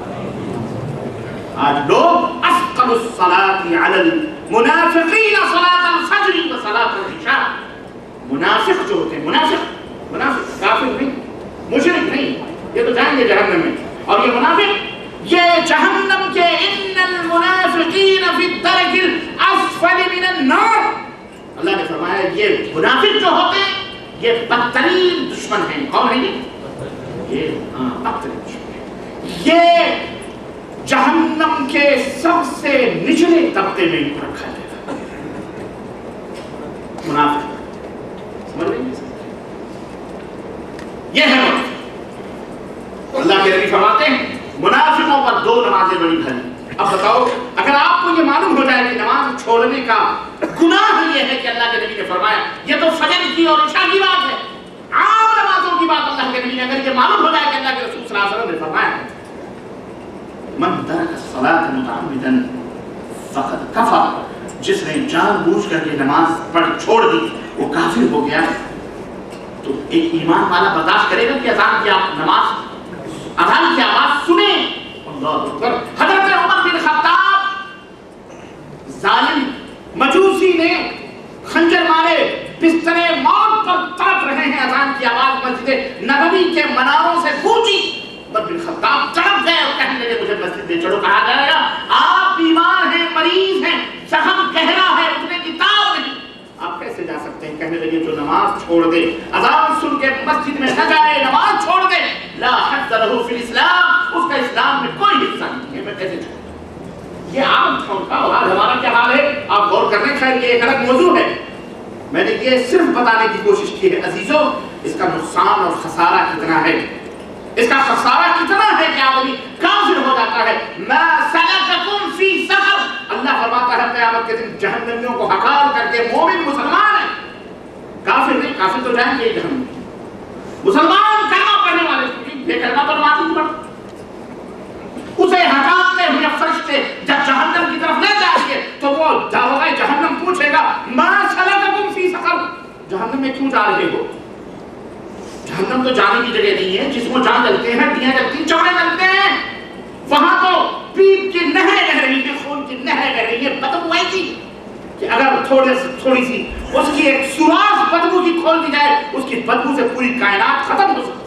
आज लोग अस्क़लुस सलाति अलल मुनाफ़िक़ीन सलातल फज्र व सलातल इशा, मुनाफिक जो होते हैं, मुनाफिक मुनाफिक काफिर नहीं, मुशरिक नहीं, ये तो जाएंगे जहन्नम में। और ये मुनाफिक ये जहन्नम के इन्नल मुनाफिकीन फी दरकिल अस्फली मिनन नार, अल्लाह ने फरमाया ये मुनाफिक जो होते हैं ये बदतरीन दुश्मन हैं। कौन है ये? ये हाँ बदतरीन दुश्मन है। ये जहन्नम के सबसे निचले तबके में इनको रखा जाएगा। मुनाफिक समझ रहे हैं? ये है मुनाफिक। अल्लाह के नबी फरमाते हैं मुनाफिकों पर दो नमाजें बड़ी भारी। अब बताओ अगर आपको ये मालूम हो जाए कि नमाज छोड़ने का गुनाह ये है कि अल्लाह के नबी ने फरमाया, ये तो फजर की और इशा की बात है, आम नमाजों की बात अल्लाह के नबी ने, अगर ये मालूम हो जाए कि अल्लाह के रसूल सल्लल्लाहु अलैहि वसल्लम ने फरमाया मन तरक सलात मुतअम्मिदन फक़द कफ़र, जिसने जानबूझ करके नमाज पढ़ छोड़ दी वो काफिर हो गया। तो एक ईमान वाला बर्दाश्त करेगा कि अजान की आप नमाज अजान की आवाज सुने? अल्लाह अकबर। हजरत उमर बिन खत्ताब जालिम मजूसी ने खंजर मारे बिस्तरे मौत पर तड़प रहे हैं, अजान की आवाज मस्जिद नबवी के मनारों से गूंजी। उमर बिन खत्ताब तड़प गए और कहने लगे मुझे मस्जिद में चलो। कहा जाएगा आप बीमार हैं, मरीज हैं, जख्म गहरा है, उठने की ताब नहीं, आप कैसे जा सकते हैं? कहने लगे जो नमाज छोड़ दे, अजान सुन के मस्जिद में न जाए, नमाज छोड़ दे, ला हज़्ज़ लहू फिल इस्लाम, उसका इस्लाम में कोई हिस्सा नहीं है। मैं कैसे छोड़? ये आम था उनका, और आज हमारा क्या हाल है आप गौर करने, खैर ये एक अलग मौजू है। मैंने ये सिर्फ बताने की कोशिश की है अजीजों इसका नुकसान और खसारा कितना है, इसका खसारा कितना है कि आदमी काफिर हो जाता है। मा सलककुम फी सक़र, अल्लाह फरमाता है क़यामत के दिन जहन्नमियों को हकार करके मोमिन मुसलमान है, काफिर नहीं, काफिर तो जाएंगे जहन्नम, मुसलमान कलमा पढ़ने वाले बेकलमा पर नमाज नहीं पढ़ते, उसे हटाते हुए फरिश्ते जब जहन्नम की तरफ ले जाएंगे तो वो दारोगा जहन्नम पूछेगा मा सलककुम फी सक़र, जहन्नम में क्यों जा रहे हो? जहन्नम तो जाने की जगह नहीं है, जिसमें जान जलते हैं, हड्डियां जलती हैं, चमड़े जलते हैं, वहां तो पीप की नहरें बह रही है, खून की नहरें बह रही है, बदबू ऐसी कि अगर थोड़े थोड़ी सी उसकी एक सुराख बदबू की खोल दी जाए, उसकी बदबू से पूरी कायनात खत्म हो सकती है।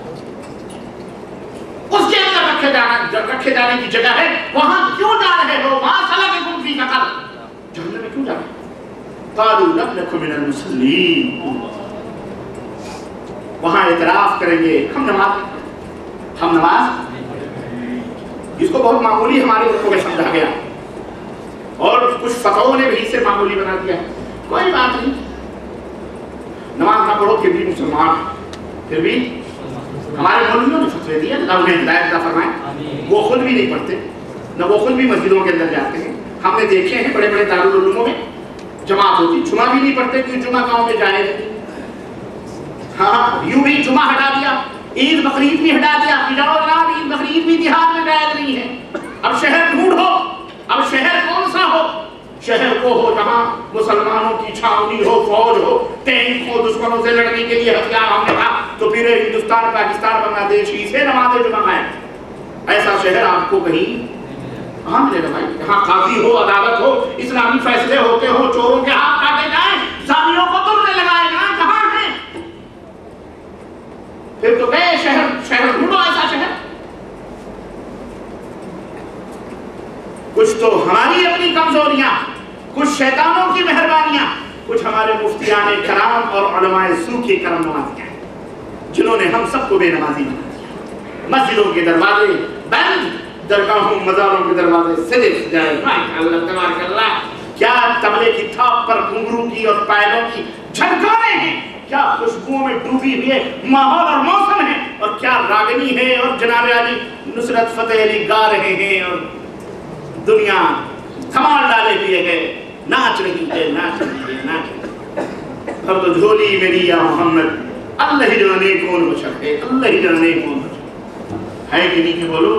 उसके अंदर रखे जाना रखे जाने की जगह है, वहां क्यों जा रहे हो? वहां सलककुम फी सक़र, जहन्नम में क्यों जा रहे हो? क़ालू लम नकु मिनल मुसल्लीन, वहां इतराफ करेंगे हम नमाज हम नमाज इसको बहुत मामूली हमारे लोगों में समझा गया और कुछ फतवों ने भी इसे मामूली बना दिया। कोई बात नहीं, नमाज ना पढ़ो फिर भी मुसलमान, फिर भी हमारे मौलवियों ने फतवे दिए, अल्लाह उन्हें हिदायत अता फरमाए, वो खुद भी नहीं पढ़ते, न वो खुद भी मस्जिदों के अंदर जाते हैं। हमने देखे हैं बड़े बड़े दारुल उलूमों में जमात होती, जुमा भी नहीं पढ़ते क्योंकि जुमा गाँव में जाए। हाँ यूं भी जुमा हटा दिया, ईद बकरीद भी हटा दिया, ईद बकरीद भी देहात में जायज नहीं है। अब शहर ढूंढो, अब शहर कौन सा हो? शहर वो हो जहाँ मुसलमानों की छावनी हो, फौज हो, टैंक हो, दुश्मनों से लड़ने के लिए हथियार हमने कहा तो फिर हिंदुस्तान, पाकिस्तान, बांग्लादेश ही से नमाज़ जुमा है। ऐसा शहर आपको कहीं कहाँ मिलेगा भाई? यहाँ काजी हो, अदालत हो, इस्लामी फैसले होते हो, चोरों के हाथ काटे जाए, जानियों को तुरने लगाए जाए, कहाँ है? फिर तो गए शहर, शहर ढूंढो ऐसा शहर। कुछ तो हमारी अपनी कमजोरियां, कुछ शैतानों की मेहरबानियां, कुछ हमारे मुफ्तियाने कराम और उलमाए सू की करम नवाजियां जिन्होंने हम सबको बेनमाजी बना दिया। मस्जिदों के दरवाजे बंद, दरगाहों मज़ारों के दरवाजे सजे सजाए, माशाअल्लाह तबारकल्लाह, क्या तबले की थाप पर घुंघरू की और पायलों की झनकारे हैं, क्या खुशबुओं में डूबी हुई माहौल और मौसम है, और क्या रागनी है, और जनाब अली नुसरत फतेह अली गा रहे हैं, और दुनिया धमाल डाले हुए है, नाच रही है, नाच रही है, नाच रही है। अब तो झोली मेरी या मोहम्मद, अल्लाह ही जाने कौन बशर है, अल्लाह ही जाने कौन बशर है कि नहीं कि बोलो।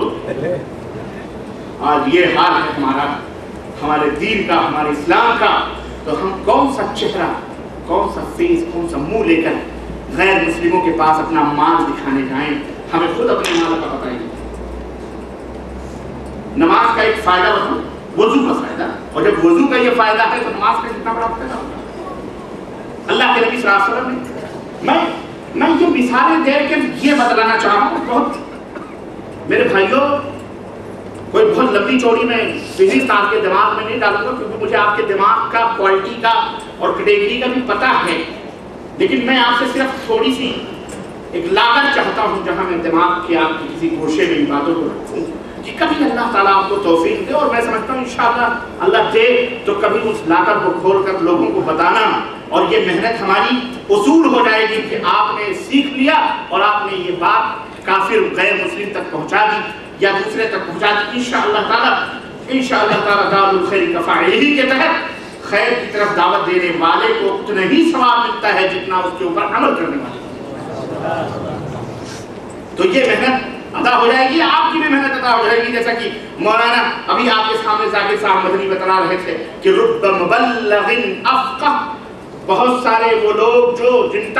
आज ये हाल है हमारा, हमारे दीन का, हमारे इस्लाम का, तो हम कौन सा चेहरा, कौन सा फेस, कौन सा मुंह लेकर गैर मुस्लिमों के पास अपना माल दिखाने जाएं? हमें खुद अपने माल का पता ही नहीं। नमाज का एक फायदा बताओ, वजू का फायदा, और जब वजू का ये फायदा है तो नमाज का कितना बड़ा फायदा होगा। اللہ کے نبی صلی اللہ علیہ وسلم نے میں میں یہ مثالیں دے کے یہ بتلانا چاہ رہا ہوں بہت میرے بھائیوں کوئی بہت لمبی چوڑی میں فہرست آپ کے دماغ میں نہیں ڈالوں گا کیونکہ مجھے آپ کے دماغ کا کوالٹی کا اور کیٹیگری کا بھی پتہ ہے، لیکن میں آپ سے صرف تھوڑی سی ایک لاگت چاہتا ہوں جہاں میں دماغ کے آپ کی کسی گوشے میں ان باتوں کو رکھوں کہ کبھی اللہ تعالیٰ آپ کو توفیق دے، اور میں سمجھتا ہوں انشاءاللہ اللہ دے تو کبھی اس لاگت کو کھول کر لوگوں کو بتانا اور یہ محنت ہماری اصول ہو جائے گی کہ آپ نے سیکھ لیا اور آپ نے یہ بات کافر غیر مسلم تک پہنچا دی یا دوسرے تک پہنچا دی انشاءاللہ تعالیٰ انشاءاللہ تعالیٰ دار الخیر کفاعلہ کے تحت خیر کی طرف دعوت دینے والے کو اتنا ہی ثواب ملتا ہے جتنا اس کے اوپر عمل کرنے والے، تو یہ محنت ادا ہو جائے گی، آپ کی بھی محنت ادا ہو جائے گی. جیسا کہ مولانا ابھی آپ کے سامنے ذاکر صاحب مدنی بتلا رہے تھے کہ رب مبلغ افقہ، بہت سارے وہ لوگ جو جن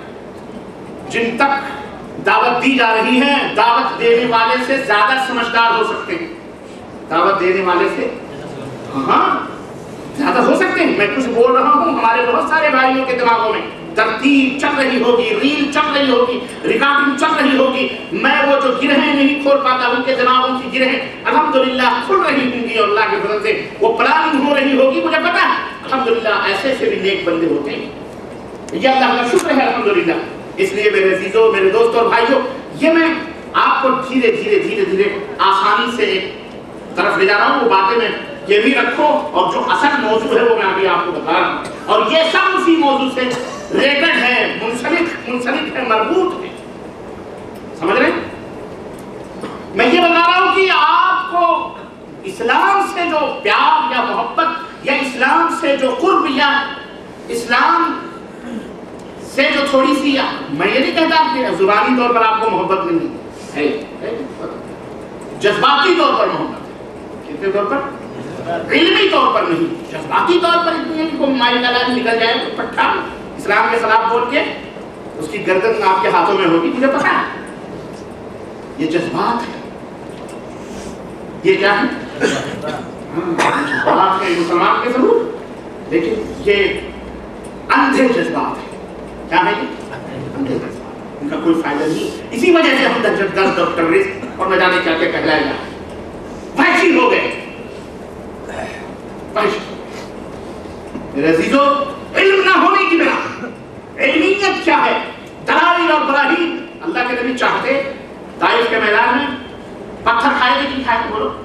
تک جن تک دعوت دی جا رہی ہے دعوت دینے والے سے زیادہ سمجھدار ہو سکتے ہیں، دعوت دینے والے سے ہاں زیادہ ہو سکتے ہیں. میں کچھ بول رہا ہوں ہمارے بہت سارے بھائیوں کے دماغوں میں ترتیب چل رہی ہوگی، ریل چل رہی ہوگی، ریکارڈنگ چل رہی ہوگی، میں وہ جو گرہیں نہیں کھول پاتا ان کے دماغوں کی گرہیں الحمدللہ کھل رہی ہوں گی اور اللہ کے فضل سے وہ پلاننگ ہو رہی ہوگی. مجھے پتا ہے الحمدللہ ایسے سے بھی نیک بندے ہوتے ہیں، یہ اللہ کا شکر ہے الحمدللہ. اس لیے میرے عزیزوں، میرے دوستوں اور بھائیوں، یہ میں آپ کو دھیرے دھیرے دھیرے دھیرے آسانی سے ایک طرف لے جا رہا ہوں. وہ باتیں میں یہ بھی رکھو اور جو اصل موضوع ہے وہ میں ابھی آپ کو بتا رہا ہوں، اور یہ سب اسی موضوع سے ریلیٹڈ ہے، منسلک منسلک ہے، مربوط ہے. سمجھ رہے ہیں؟ میں یہ بتا رہا ہوں کہ آپ کو اسلام سے جو پیار یا محبت یا اسلام سے جو قرب یا اسلام سے جو تھوڑی سی، میں یہ نہیں کہتا کہ زبانی طور پر آپ کو محبت نہیں ہے، جذباتی طور پر محبت ہے. کتنے طور پر؟ علمی طور پر نہیں، جذباتی طور پر اتنی ہے کہ کوئی مائی کا لاج نکل جائے تو پٹھا اسلام کے خلاف بول کے اس کی گردن آپ کے ہاتھوں میں ہوگی. مجھے پتا ہے یہ جذبات ہے، یہ کیا ہے؟ جذبات ہے مسلمان کے ضرور، لیکن یہ اندھے جذبات ہیں. کیا ہے یہ؟ اندھے جذبات، ان کا کوئی فائدہ نہیں. اسی وجہ سے ہم دہشت گرد اور ٹیررسٹ اور نہ جانے کیا کیا کہلائے جائیں، وحشی ہو گئے. میرے عزیزوں، علم نہ ہونے کی بنا، علمیت کیا ہے؟ دلائل اور براہین. اللہ کے نبی چاہتے طائف کے میدان میں پتھر کھائے گے، کی کھائے گے؟ بولو.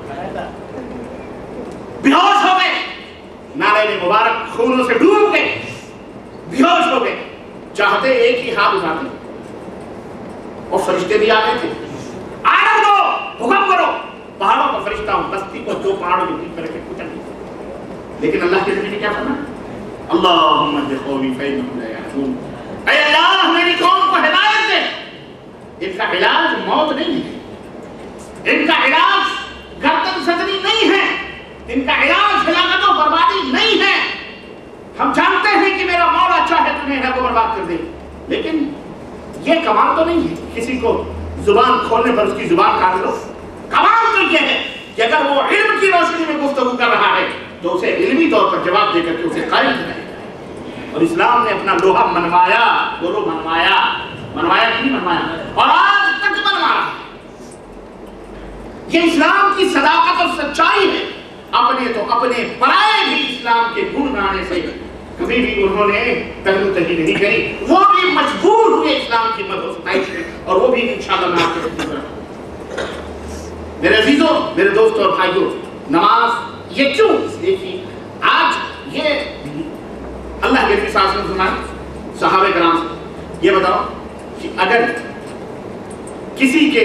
بیہوش ہو گئے، نالے مبارک خونوں سے ڈوب گئے، بیہوش ہو گئے. چاہتے ایک ہی ہاتھ اٹھاتے اور فرشتے بھی آ گئے تھے، آرڈر دو، حکم کرو. پہاڑوں کا فرشتہ ہوں، بستی کو دو پہاڑوں کے بیچ میں رکھے کچھ نہیں. لیکن اللہ کے نبی نے کیا فرمایا؟ اللہم اہد قومی فإنہم لا یعلمون. اے اللہ میری قوم کو ہدایت دے. ان کا علاج موت نہیں ہے، ان کا علاج گردن صدری نہیں ہے، ان کا علاج ہلاکت و بربادی نہیں ہے. ہم جانتے ہیں کہ میرا مولا چاہے تمہیں ہے وہ برباد کر دے، لیکن یہ کمال تو نہیں ہے کسی کو زبان کھولنے پر اس کی زبان کاٹ لو. کمال تو یہ ہے کہ اگر وہ علم کی روشنی میں گفتگو کر رہا ہے تو اسے علمی طور پر جواب دے کر کے اسے قائل کرے. اور اسلام نے اپنا لوہا منوایا، بولو منوایا، منوایا کہ نہیں منوایا، اور آج تک منوا رہا ہے. یہ اسلام کی صداقت اور سچائی ہے. اپنے تو اپنے پرائے بھی اسلام کے گن گانے سے کبھی بھی انہوں نے پہلو تہی نہیں کری. وہ بھی مجبور ہوئے اسلام کی مدح و ستائش میں، اور وہ بھی انشاءاللہ میں آپ کے ساتھ کروں. میرے عزیزوں، میرے دوستوں اور بھائیوں، نماز یہ کیوں؟ اس لیے کہ آج یہ اللہ کے نبی صلی اللہ علیہ وسلم فرمائے صحابہ کرام سے، یہ بتاؤ کہ اگر کسی کے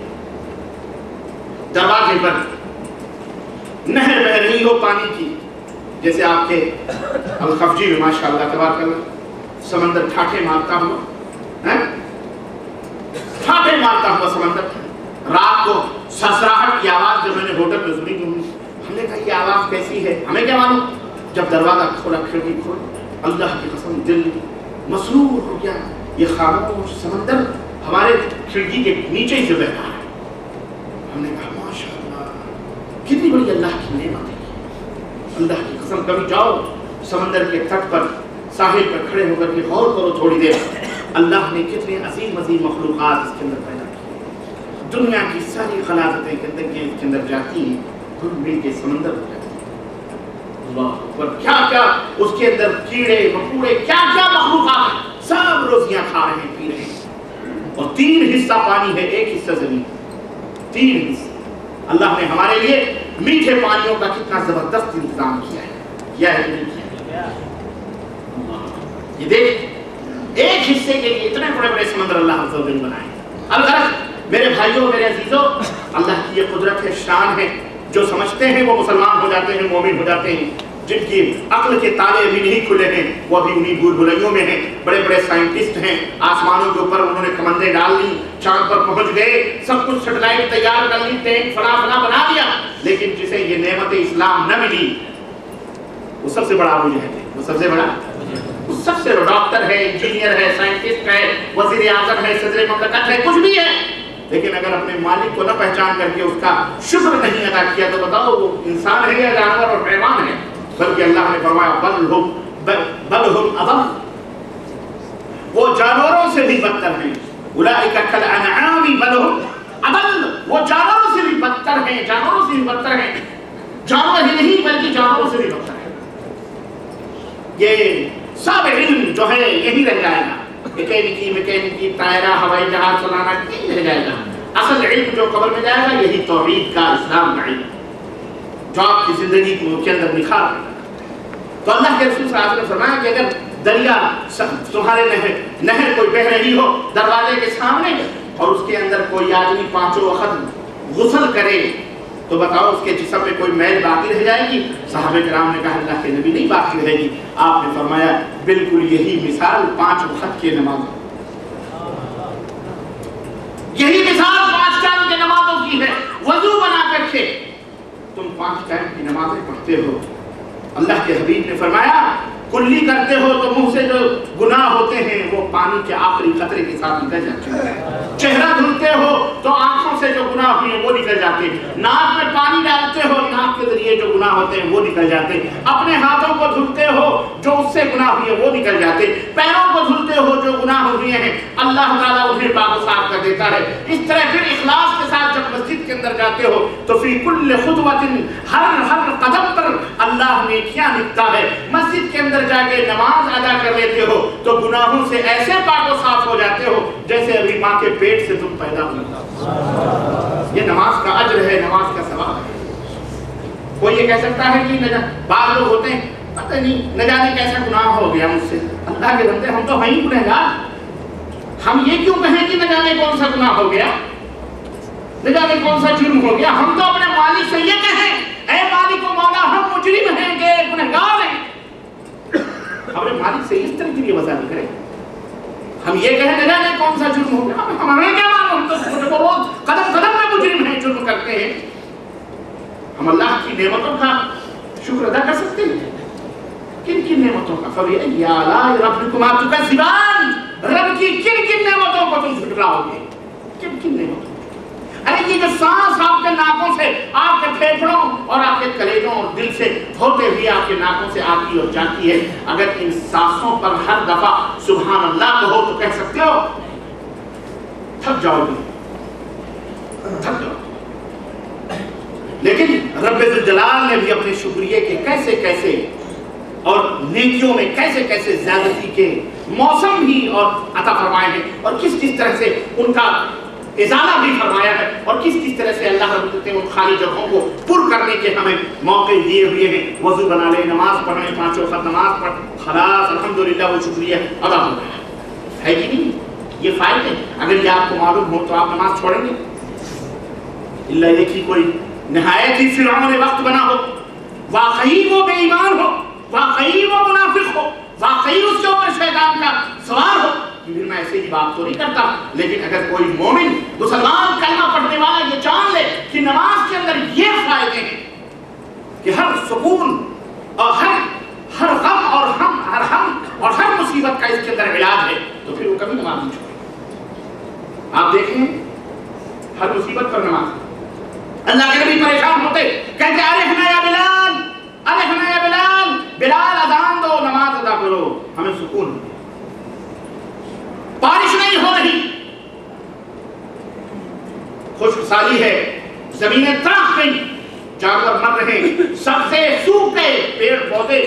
دروازے پر نہر بہ رہی ہو پانی کی، جیسے آپ کے الخفجی میں ماشاءاللہ تبارک اللہ سمندر ٹھاٹھے مارتا ہوا، ٹھاٹھے مارتا ہوا سمندر، رات کو سرسراہٹ کی آواز جب میں نے ہوٹل میں سنی، ہم نے کہا یہ آواز کیسی ہے؟ ہمیں کیا معلوم؟ جب دروازہ کھولا، کھڑکی کھول، اللہ کی قسم دل مسرور ہو گیا. یہ خاموش سمندر ہمارے کھڑکی کے نیچے ہی سے بہ رہا ہے. ہم نے کہا ماشاءاللہ کتنی بڑی اللہ کی نعمت ہے. اللہ کی قسم کبھی جاؤ سمندر کے تٹ پر साहिल पर खड़े होकर के गौर करो थोड़ी देर, अल्लाह ने कितने अजीम अजीम मखलूक़ात इसके अंदर पैदा की। दुनिया की सारी खलाकतें के अंदर के इसके अंदर जाती हैं, घुल मिल के समंदर हो जाती है। अल्लाह पर क्या क्या उसके अंदर कीड़े मकोड़े क्या क्या मखलूक़ात हैं, सब रोजियां खा रहे हैं, पी रहे हैं। और तीन हिस्सा पानी है, एक हिस्सा जमीन, तीन हिस्सा। अल्लाह ने हमारे लिए मीठे पानियों का कितना जबरदस्त इंतजाम किया है, किया है कि नहीं किया? ये देख, एक हिस्से के लिए इतने बड़े बड़े समंदर अल्लाह ने बनाए। अलगरज मेरे भाइयों, मेरे अजीजों, अल्लाह की ये कुदरत है, शान है। जो समझते हैं वो मुसलमान हो जाते हैं, मोमिन हो जाते हैं। जिनकी अक्ल के ताले अभी नहीं खुले हैं वो अभी उन्हीं भूल भुलैयों में हैं। बड़े बड़े साइंटिस्ट हैं, आसमानों के ऊपर उन्होंने कमंदें डाल ली, चांद पर पहुंच गए, सब कुछ सेटेलाइट तैयार कर ली, टैंक फला फला बना दिया, लेकिन जिसे ये नेमत इस्लाम न मिली वो सबसे बड़ा अबू जहल है। वो सबसे बड़ा, वो सबसे डॉक्टर है, इंजीनियर है, साइंटिस्ट है, वजीर आजम है, सदर ममलकत है, कुछ भी है, लेकिन अगर अपने मालिक को न पहचान करके उसका शुक्र नहीं अदा किया तो बताओ वो इंसान है या जानवर और पैमान है? बल्कि अल्लाह ने फरमाया बल हुम बल हुम अदल, वो जानवरों से भी बदतर हैं। उलाइका कल अनआमी बल हुम अदल, वो जानवरों से भी बदतर हैं, जानवरों से भी बदतर हैं। जानवर ही नहीं बल्कि जानवरों से भी बदतर है। ये सब इल्म जो है यही रह जाएगा, मैकेनिकी मैकेनिकी टायरा हवाई जहाज चलाना यही रह जाएगा। असल इल्म जो कब्र में जाएगा यही तौहीद का, इस्लाम का इल्म, जो आपकी जिंदगी के अंदर निखार है। तो अल्लाह के रसूल सल्लल्लाहु अलैहि वसल्लम ने फरमाया कि अगर दरिया तुम्हारे नहर नहर कोई बह रही हो दरवाजे के सामने और उसके अंदर कोई आदमी पांचों वक्त गुस्ल करे तो बताओ उसके जिस्म में कोई मैल बाकी रह जाएगी? सहाबे किराम ने कहा अल्लाह के नबी नहीं बाकी रहेगी। आपने फरमाया बिल्कुल यही मिसाल पांच वक्त के नमाजों, यही मिसाल पांच टाइम के नमाजों की है। वजू बना करके तुम पांच टाइम की नमाजें पढ़ते हो। अल्लाह के हबीब ने फरमाया कुल्ली करते हो तो मुंह से जो गुनाह होते हैं वो पानी के आखिरी कतरे के साथ निकल जाते हैं। चेहरा धुलते हो तो आंखों से जो गुनाह हुए वो निकल जाते हैं। नाक में पानी डालते हो, नाक के जरिए जो गुनाह होते हैं वो निकल जाते हैं। अपने हाथों को धुलते हो जो उससे गुनाह हुए वो निकल जाते हैं। पैरों को धुलते हो जो गुनाह हुए हैं अल्लाह ताला उन्हें पाक साफ कर देता है। इस तरह फिर इखलास के साथ जब मस्जिद के अंदर जाते हो तो फी कुल्ल खुतवतिन, हर हर कदम पर अल्लाह ने क्या लिखता है। मस्जिद के अंदर जाके नमाज अदा कर लेते हो तो गुनाहों से ऐसे पाक साफ हो जाते हो जैसे अभी माँ के पेट से तुम पैदा हुए। ये नमाज का अज्र है, नमाज का सवाब है। कोई ये कह सकता है कि न बात लोग होते हैं पता नहीं न जाने कैसा गुनाह हो गया मुझसे। अल्लाह के बंदे हम तो हैं ही गुनहगार, हम ये क्यों कहें कि न जाने कौन सा गुनाह हो गया, न जाने कौन सा जुर्म हो गया। हम तो अपने मालिक से ये कहें ऐ मालिक व मौला हम मुजरिम हैं, के गुनहगार हैं। अपने मालिक से इस तरह की ये वजह करें। हम ये कहें न जाने कौन सा जुर्म हो गया, हमें क्या मालूम, तो रोज कदम कदम में मुजरिम हैं, जुर्म करते हैं। हम अल्लाह की नेमतों का शुक्र अदा कर सकते हैं। किन किन नेमतों का? फबी आलाइ रब्बिकुमा तुकज़्ज़िबान, रब की किन किन नेमतों को तुम झुठलाओगे? किन किन नेमतों? अरे ये जो सांस आपके नाकों से, आपके फेफड़ों और आपके कलेजों और दिल से होते हुए आपके नाकों से आती और जाती है, अगर इन सांसों पर हर दफा सुभान अल्लाह कहो तो कह सकते हो? थक जाओगे, थक जाओगे। लेकिन रब्बुल जलाल ने भी अपने शुक्रिया के कैसे कैसे और नेकियों में कैसे कैसे ज्यादती के मौसम भी और अता फरमाए हैं और किस किस तरह से उनका इजाला भी फरमाया है और किस किस तरह से अल्लाह ने उन खाली जगहों को पुर करने के हमें मौके दिए हुए हैं। वजू बना ले, नमाज पढ़ने, पांचों वक्त नमाज पढ़, खलास अल्हम्दुलिल्लाह वो शुक्रिया अदा हो गया है कि नहीं? ये फायदे अगर ये आपको मालूम हो तो आप नमाज छोड़ेंगे? इल्ला ये कि कोई निहायत ही फिरौन वक्त बना हो, वाकई वो बेईमान हो, वाकई वो मुनाफिक हो, वाकई उसके ऊपर शैतान का सवार हो, फिर मैं ऐसे ही बात तो नहीं करता। लेकिन अगर कोई मोमिन मुसलमान कलमा पढ़ने वाला ये जान ले कि नमाज के अंदर ये फायदे हैं कि हर सुकून और हर हर गम और हम हर हम और हर मुसीबत का इसके अंदर इलाज है, तो फिर वो कभी नमाज नहीं छोड़े। आप देखें हर मुसीबत पर नमाज। अल्लाह के नबी परेशान होते, कहते अरे हमें या बिलाल, अरे हमें या बिलाल, बिलाल अजान दो, नमाज अदा करो। हमें خشک سالی ہے، زمینیں تڑپ گئی، جانور مر رہے ہیں، سبزے سوکھ گئے، پیڑ پودے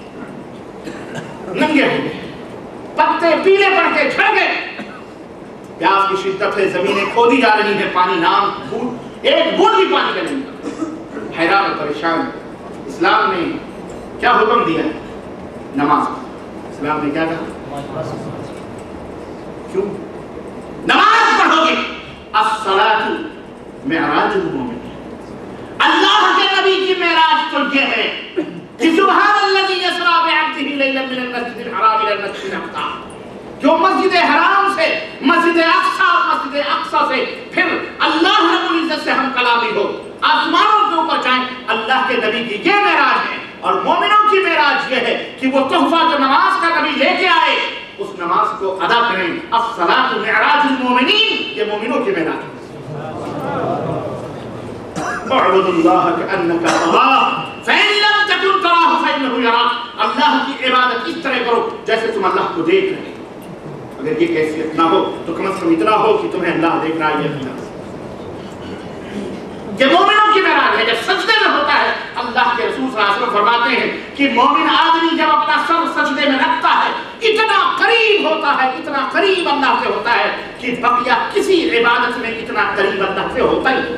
ننگے ہو گئے، پتے پیلے پڑ کے جھڑ گئے، پیاس کی شدت ہے، زمینیں کھودی جا رہی ہیں، پانی نام بھول ایک بوند بھی پانی کا نہیں، حیران و پریشان۔ اسلام نے کیا حکم دیا ہے؟ نماز۔ اسلام نے کیا کہا؟ کیوں؟ نماز پڑھو گے، الصلاۃ معراج المومن۔ اللہ کے نبی کی معراج تو یہ ہے کہ سبحان الذی یسری بعبدہ لیلا من المسجد الحرام الی المسجد الاقصی، جو مسجد حرام سے مسجد اقصی مسجد اقصی سے پھر اللہ رب العزت سے ہم کلامی ہو آسمانوں کے اوپر جائیں، اللہ کے نبی کی یہ معراج ہے۔ اور مومنوں کی معراج یہ ہے کہ وہ تحفہ جو نماز کا نبی لے کے آئے اس نماز کو ادا کریں۔ الصلاۃ معراج المومنین، یہ مومنوں کی معراج ہے۔ اعبد اللہ کأنک تراہ فإن لم تکن تراہ فإنہ یراک، اللہ کی عبادت اس طرح کرو جیسے تم اللہ کو دیکھ رہے ہو۔ اگر یہ کیفیت نہ ہو تو کم از کم اتنا ہو کہ تمہیں اللہ دیکھ رہا ہے۔ یہ مومنوں کی معراج ہے۔ جب سجدے میں ہوتا ہے، اللہ کے رسول صلی اللہ علیہ وسلم فرماتے ہیں کہ مومن آدمی جب اپنا سر سجدے میں رکھتا ہے اتنا قریب ہوتا ہے، اتنا قریب اللہ سے ہوتا ہے کہ بقیہ کسی عبادت میں اتنا قریب اللہ سے ہوتا ہی۔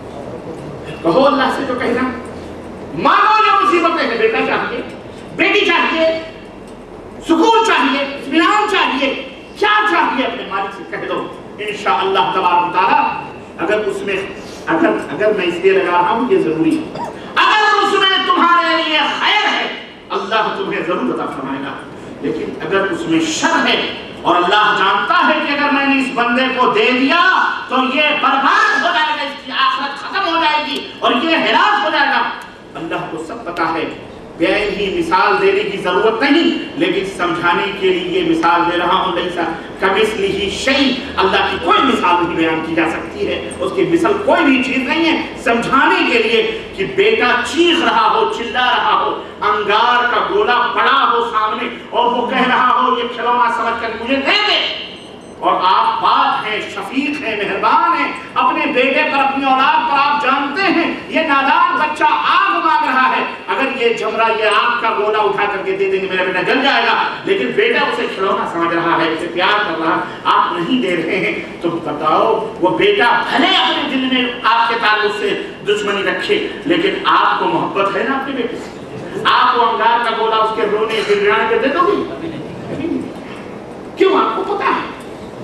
کہو اللہ سے جو کہنا، مانو جو مصیبتیں ہیں، بیٹا چاہیے، بیٹی چاہیے، سکون چاہیے، اطمینان چاہیے، کیا چاہیے اپنے مالک سے کہہ دو، انشاءاللہ تبارک و تعالیٰ۔ اگر اس میں اگر اگر میں اس لیے لگا رہا ہوں یہ ضروری ہے، اگر اس میں تمہارے لیے خیر ہے اللہ تمہیں ضرور عطا فرمائے گا، لیکن اگر اس میں شر ہے اور اللہ جانتا ہے کہ اگر میں نے اس بندے کو دے دیا تو یہ برباد ہو جائے گا، اس کی آخرت ختم ہو جائے گی اور یہ ہلاک ہو جائے گا، اللہ کو سب پتا ہے۔ بیان ہی مثال دینے کی ضرورت نہیں، لیکن سمجھانے کے لیے یہ مثال دے رہا ہوں۔ لیسا کمثلہ شیء، اللہ کی کوئی مثال نہیں بیان کی جا سکتی ہے، اس کی مثل کوئی بھی چیز نہیں ہے سمجھانے کے لیے کہ بیٹا چیخ رہا ہو، چلا رہا ہو، انگار کا گولا پڑا ہو سامنے اور وہ کہہ رہا ہو یہ کھلونا سمجھ کر مجھے دے دے، اور آپ باپ ہیں، شفیق ہیں، مہربان ہیں، اپنے بیٹے پر اپنی اولاد پر آپ جانتے ہیں یہ نادان بچہ آگ مانگ رہا ہے، اگر یہ جمرہ یہ آگ کا گولا اٹھا کر کے دے دیں گے میرا بیٹا جل جائے گا، لیکن بیٹا اسے کھلونا سمجھ رہا ہے، اسے پیار کر رہا ہے، آپ نہیں دے رہے ہیں، تو بتاؤ وہ بیٹا بھلے اپنے دل میں آپ کے تعلق سے دشمنی رکھے لیکن آپ کو محبت ہے نا اپنے بیٹے سے، آپ کو انگار کا گولا اس کے رونے گڑگڑانے پہ دے دو گی؟ کیوں؟ آپ کو پتا ہے۔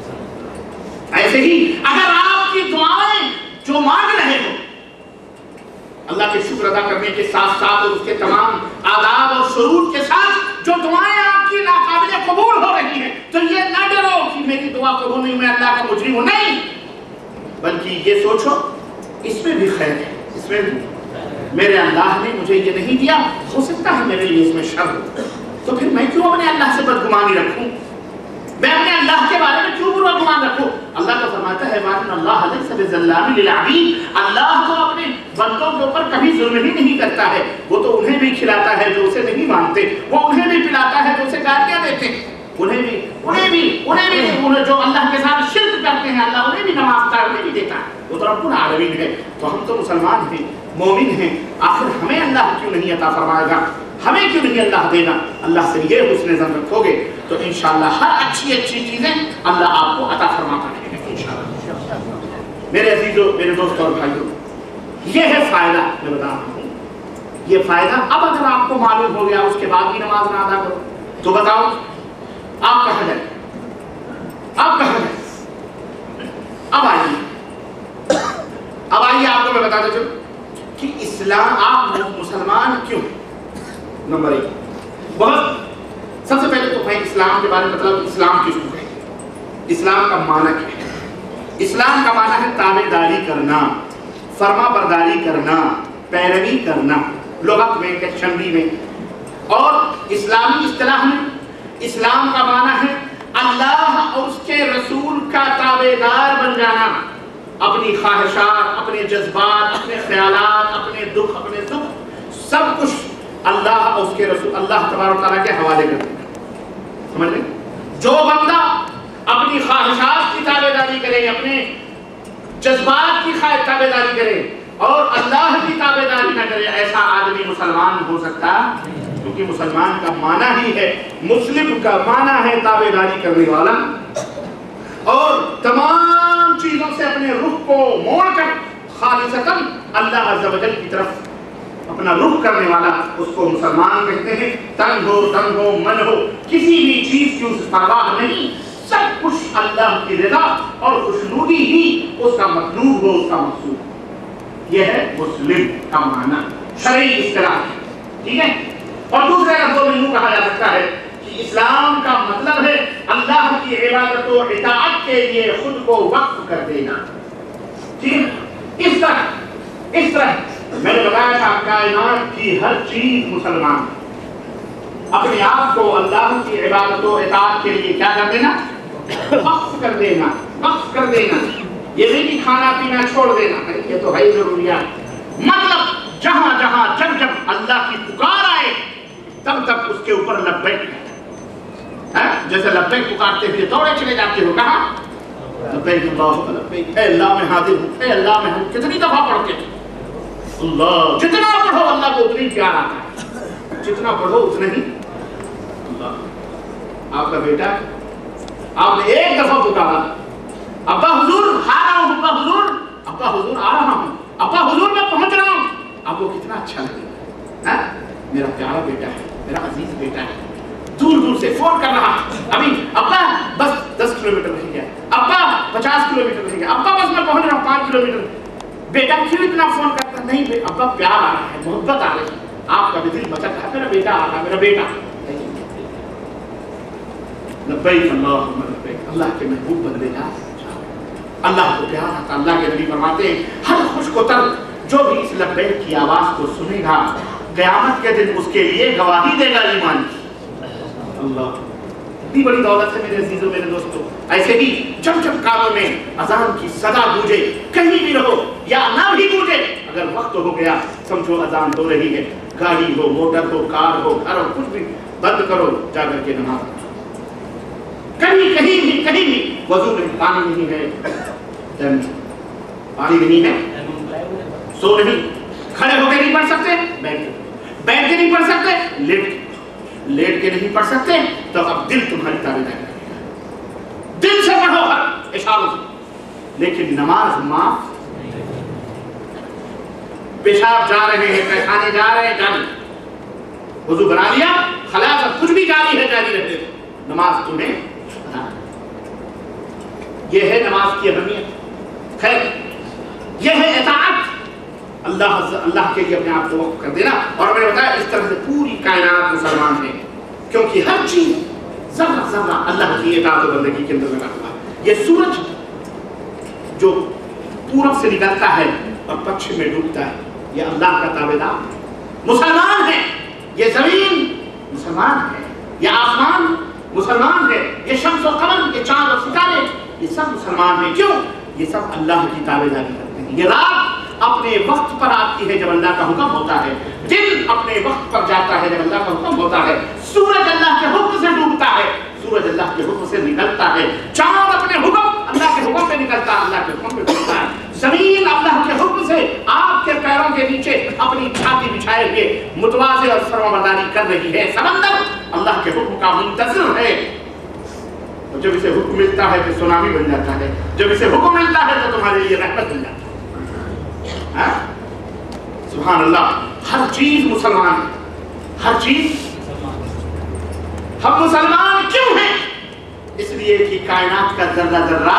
ایسے ہی اگر آپ کی دعائیں جو مانگ رہے ہو اللہ کے شکر ادا کرنے کے ساتھ ساتھ اور اس کے تمام آداب اور شروط کے ساتھ جو دعائیں آپ کی ناقابل قبول ہو رہی ہیں تو یہ نہ ڈرو کہ میری دعا قبول نہیں، میں اللہ کا مجرم ہوں، نہیں، بلکہ یہ سوچو اس میں بھی خیر ہے، اس میں بھی میرے اللہ نے مجھے یہ نہیں دیا، ہو سکتا ہے میرے لیے اس میں شر ہو، تو پھر میں کیوں اپنے اللہ سے بدگمانی رکھوں، میں اپنے اللہ کے بارے میں کیوں برا گمان رکھوں؟ اللہ تو فرماتا ہے وَأَنَّ اللَّهَ لَيْسَ بِظَلَّامٍ لِلْعَبِيدِ، اللہ تو اپنے بندوں کے اوپر کبھی ظلم ہی نہیں کرتا ہے، وہ تو انہیں بھی کھلاتا ہے جو اسے نہیں مانتے، وہ انہیں بھی پلاتا ہے جو اسے گالیاں دیتے ہیں، انہیں بھی انہیں بھی انہیں بھی انہیں جو اللہ کے ساتھ شرک کرتے ہیں اللہ انہیں بھی نماز انہیں بھی دیتا ہے، وہ تو رب العالمین ہے۔ تو ہم تو مسلمان ہیں، مومن ہیں، آخر ہمیں اللہ کیوں نہیں عطا فرمائے گا، ہمیں کیوں نہیں اللہ دے گا؟ اللہ سے یہ حسن ظن رکھو گے تو انشاءاللہ ہر اچھی اچھی چیزیں اللہ آپ کو عطا فرماتا رہے گا انشاءاللہ۔ میرے عزیزوں، میرے دوستوں اور بھائیوں، یہ ہے فائدہ میں بتا رہا ہوں، یہ فائدہ اب اگر آپ کو معلوم ہو گیا اس کے بعد بھی نماز نہ ادا کرو تو بتاؤ آپ کہاں جائیں؟ آپ کہاں جائیں؟ اب آئیے اب آئیے آپ کو میں بتا دیتا ہوں کہ اسلام آپ مسلمان کیوں؟ نمبر ایک، بہت سب سے پہلے تو میں اسلام کے بارے میں مطلب اسلام کس کو کہیں گے؟ اسلام کا معنی کیا ہے؟ اسلام کا معنی ہے تابع داری کرنا، فرما برداری کرنا، پیروی کرنا، لغت میں، ڈکشنری میں۔ اور اسلامی اصطلاح میں اسلام کا معنی ہے اللہ اور اس کے رسول کا تابع دار بن جانا، اپنی خواہشات، اپنے جذبات، اپنے خیالات، اپنے دکھ، اپنے سکھ، سب کچھ اللہ اور اس کے رسول اللہ تبارک و تعالیٰ کے حوالے کر دیں۔ سمجھ لیں؟ جو بندہ اپنی خواہشات کی تابع داری کرے، اپنے جذبات کی خواہش تابعداری کرے اور اللہ کی تابعداری نہ کرے، ایسا آدمی مسلمان ہو سکتا؟ کیونکہ مسلمان کا معنی ہی ہے، مسلم کا معنی ہے تابعداری کرنے والا، اور تمام چیزوں سے اپنے رخ کو موڑ کر خالصتاً اللہ عز و جل کی طرف اپنا رخ کرنے والا، اس کو مسلمان کہتے ہیں۔ تنگ ہو تنگ ہو من ہو، کسی بھی چیز کی اس پرواہ نہیں، سب کچھ اللہ کی رضا اور خوشنودی ہی اس کا مطلوب ہو، اس کا مقصود۔ یہ ہے مسلم کا معنی شرعی اصطلاح ہے، ٹھیک ہے۔ اور دوسرے لفظوں میں یوں کہا جا سکتا ہے کہ اسلام کا مطلب ہے اللہ کی عبادت و اطاعت کے لیے خود کو وقف کر دینا، ٹھیک ہے۔ اس طرح اس طرح میں نے بتایا تھا کائنات کی ہر چیز مسلمان اپنے آپ کو اللہ کی عبادت و اطاعت کے لیے کیا کر دینا؟ وقف کر دینا، وقف کر دینا۔ یہ نہیں کہ کھانا پینا چھوڑ دینا، یہ تو ہے ضروریات۔ مطلب جہاں جہاں جب جب اللہ کی پکار آئے تب تک اس کے اوپر لبیک ہے، جیسے لبیک پکارتے ہوئے دوڑے چلے جاتے ہو، کہاں؟ لبیک اللہ لبیک، اے اللہ میں حاضر ہوں، اے اللہ میں ہوں۔ کتنی دفعہ پڑھتے ہیں اللہ، جتنا پڑھو اللہ کو اتنی پیار آتا ہے، جتنا پڑھو اتنا ہی اللہ۔ آپ کا بیٹا آپ نے ایک دفعہ پکارا، ابا حضور آ رہا ہوں، ابا حضور، ابا حضور آ رہا ہوں، ابا حضور میں پہنچ رہا ہوں، آپ کو کتنا اچھا لگے گا؟ میرا پیارا بیٹا ہے، میرا عزیز بیٹا ہے، دور دور سے فون کر رہا، ابھی ابا بس دس کلو میٹر رہ گیا، ابا پچاس کلو میٹر رہ گیا، ابا بس میں پہنچ رہا ہوں پانچ کلو میٹر۔ بیٹا کیوں اتنا فون کرتا؟ نہیں ابا پیار آ رہا ہے، محبت آ رہی ہے، آپ کا بھی دل بچا ہے، میرا بیٹا آ رہا ہے، میرا بیٹا۔ لبیک اللہم لبیک، اللہ کے محبوب بندے جا، اللہ کو پیار آتا۔ اللہ کے نبی فرماتے ہیں ہر خوش کو تر جو بھی اس لبیک کی آواز کو سنے گا قیامت کے دن اس کے لیے گواہی دے گا ایمان کی۔ اللہ اتنی بڑی دولت ہے میرے عزیزوں، میرے دوستوں۔ ایسے ہی جب جب کانوں میں اذان کی صدا گونجے، کہیں بھی رہو یا نہ بھی گونجے، اگر وقت ہو گیا سمجھو اذان ہو رہی ہے، گاڑی ہو، موٹر ہو، کار ہو، گھر ہو، کچھ بھی بند کرو، جا کر کے نماز پڑھو۔ کہیں کہیں بھی کہیں بھی وضو میں پانی نہیں ہے، پانی نہیں ہے، سو نہیں، کھڑے ہو کے نہیں پڑھ سکتے، بیٹھ کے بیٹھ کے نہیں پڑھ سکتے، لیٹ لیٹ کے نہیں پڑھ سکتے، تو اب دل تمہاری تابعداری کرے گا، دل سے پڑھو ہر اشاروں سے، لیکن نماز معاف۔ پیشاب جا رہے ہیں، پیخانے جا رہے ہیں، جاری، وضو بنا لیا، خلا سب کچھ بھی جاری ہے، جاری رہتے، نماز تمہیں ادا۔ یہ ہے نماز کی اہمیت۔ خیر یہ ہے اطاعت، اللہ اللہ کے لیے اپنے آپ کو وقف کر دینا۔ اور میں نے بتایا اس طرح سے پوری کائنات مسلمان ہے، کیونکہ ہر چیز ذرہ ذرہ اللہ کی اطاعت و بندگی کے اندر لگا ہوا ہے۔ یہ سورج جو پورب سے نکلتا ہے اور پچھم میں ڈوبتا ہے، یہ اللہ کا تابعدار مسلمان ہے۔ یہ زمین مسلمان ہے، یہ آسمان مسلمان ہے، یہ شمس و قمر، یہ چاند و ستارے، یہ سب مسلمان ہیں۔ کیوں؟ یہ سب اللہ کی تابعداری کرتے ہیں۔ یہ رات اپنے وقت پر آتی ہے جب اللہ کا حکم ہوتا ہے، دن اپنے وقت پر جاتا ہے جب اللہ کا حکم ہوتا ہے، سورج اللہ کے حکم سے ڈوبتا ہے، سورج اللہ کے حکم سے نکلتا ہے، چاند اپنے حکم اللہ کے حکم سے نکلتا ہے، اللہ کے حکم سے ڈوبتا ہے، زمین اللہ کے حکم سے آپ کے پیروں کے نیچے اپنی چھاتی بچھائے ہوئے متواضع اور فرمانبرداری کر رہی ہے، سمندر اللہ کے حکم کا منتظر ہے۔ جب اسے حکم ملتا ہے تو سونامی بن جاتا ہے، جب اسے حکم ملتا ہے تو تمہارے لیے رحمت بن جاتا ہے۔ سبحان اللہ، ہر چیز مسلمان ہے، ہر چیز۔ ہم مسلمان کیوں ہیں؟ اس لیے کہ کائنات کا ذرہ ذرہ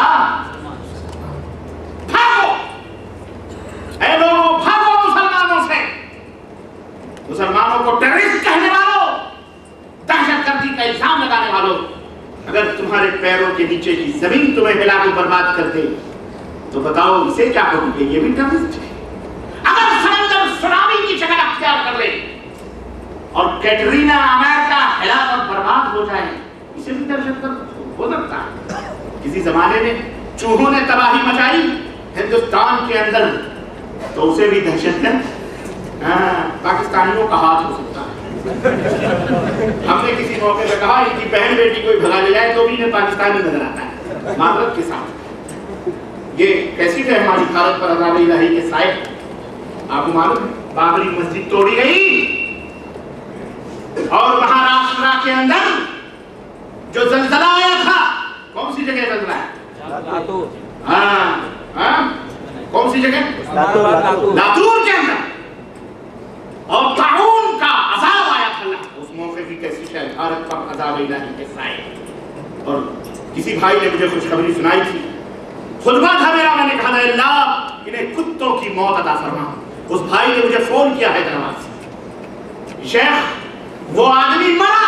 بھاگو، اے لوگوں بھاگو مسلمانوں سے، مسلمانوں کو ٹیررسٹ کہنے والوں، دہشت گردی کا الزام لگانے والوں، اگر تمہارے پیروں کے نیچے کی زمین تمہیں ہلا کے برباد کر دے تو بتاؤ اسے کیا کہو گے؟ یہ بھی ٹیررسٹ ہے۔ اگر سمندر سونامی کی شکل اختیار کر لے اور کیٹرینا امریکہ ہلا کر برباد ہو جائے، اسے بھی دہشت گرد ہو سکتا ہے۔ کسی زمانے میں چوہوں نے تباہی مچائی ہندوستان کے اندر تو اسے بھی دہشت گرد، ہاں پاکستانیوں کا ہاتھ ہو سکتا ہے۔ ہم نے کسی موقع پہ کہا ان کی بہن بیٹی کوئی بھگا لے جائے تو بھی انہیں پاکستانی نظر آتا ہے، معذرت کے ساتھ۔ یہ کیسی ہے ہماری بھارت پر عذاب الہی کے سائے. آپ کو معلوم ہے بابری مسجد توڑی گئی اور مہاراشٹرا کے اندر جو زلزلہ آیا تھا، کون سی جگہ زلزلہ ہے؟ ہاں ہاں کون سی جگہ؟ لاتور کے اندر. اور طاعون کا عذاب آیا تھا. اس موقع کی کیسی شاید بھارت پر عذاب الہی کے سائے. اور کسی بھائی نے مجھے خوشخبری سنائی تھی، خطبہ تھا میرا، میں نے کہا اے اللہ انہیں کتوں کی موت عطا فرما. اس بھائی نے مجھے فون کیا حیدرآباد سے، شیخ وہ آدمی مرا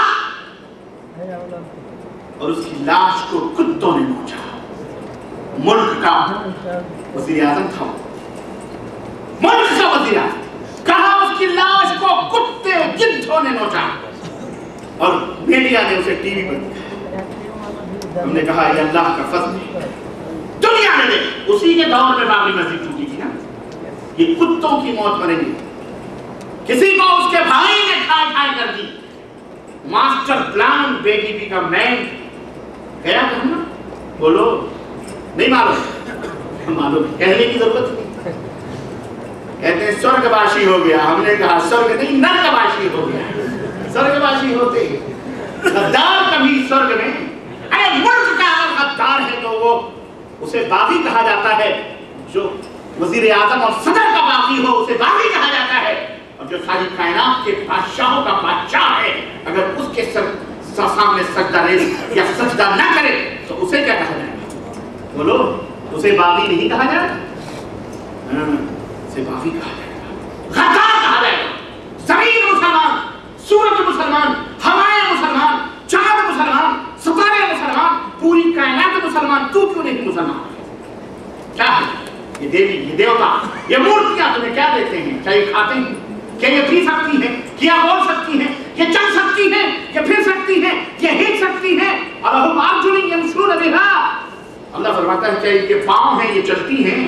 اور اس کی لاش کو کتوں نے نوچا. ملک کا وزیر اعظم تھا، ملک کا وزیر اعظم، کہا اس کی لاش کو کتے گدھوں نے نوچا. اور میڈیا نے اسے ٹی وی پر دکھایا. ہم نے کہا یہ اللہ کا فضل ہے. دنیا نے دیکھ اسی کے دور میں بابری مسجد ٹوٹی تھی نا. یہ کتوں کی موت مریں گی. کسی کو اس کے بھائی نے کھائے کھائے کر دی. ماسٹر پلان بے ڈی پی کا مین گیا کہنا، بولو نہیں معلوم، معلوم کہنے کی ضرورت نہیں. کہتے ہیں سورگ باشی ہو گیا. ہم نے کہا سورگ نہیں نرک باشی ہو گیا. سورگ باشی ہوتے غدار کبھی سورگ میں. اے ملک کا اگر غدار ہے تو وہ اسے باغی کہا جاتا ہے. جو وزیر اعظم اور صدر کا باغی ہو اسے باغی کہا جاتا ہے. اور جو ساری کائنات کے بادشاہوں کا بادشاہ ہے اگر اس کے سر سامنے سجدہ ریز یا سجدہ نہ کرے تو اسے کیا کہا جائے گا؟ بولو اسے باغی نہیں کہا جائے گا، اسے باغی کہا جائے گا، غدار کہا جائے گا. زمین مسلمان، سورج مسلمان، ہوائیں مسلمان، چاند مسلمان، ستارے مسلمان، پوری کائنات مسلمان، تو کیوں نہیں مسلمان؟ کیا ہے یہ دیوی، یہ دیوتا، یہ مورتیاں تمہیں کیا دیتے ہیں؟ کیا یہ کھاتے ہیں؟ کیا یہ پی سکتی ہیں؟ کیا بول سکتی ہیں؟ یہ چل سکتی ہیں؟ یہ پھر سکتی ہیں؟ یہ ہل سکتی ہیں؟ اور ہم ارجلن یمشون بہا. اللہ فرماتا ہے کہ یہ پاؤں ہیں، یہ چلتی ہیں.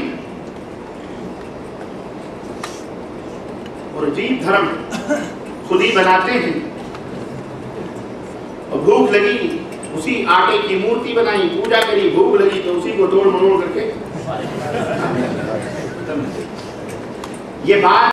اور عجیب دھرم خود ہی بناتے ہیں. اور بھوک لگی اسی آٹے کی مورتی بنائی، پوجا کری، بھوک لگی تو اسی کو توڑ مروڑ کر کے یہ بات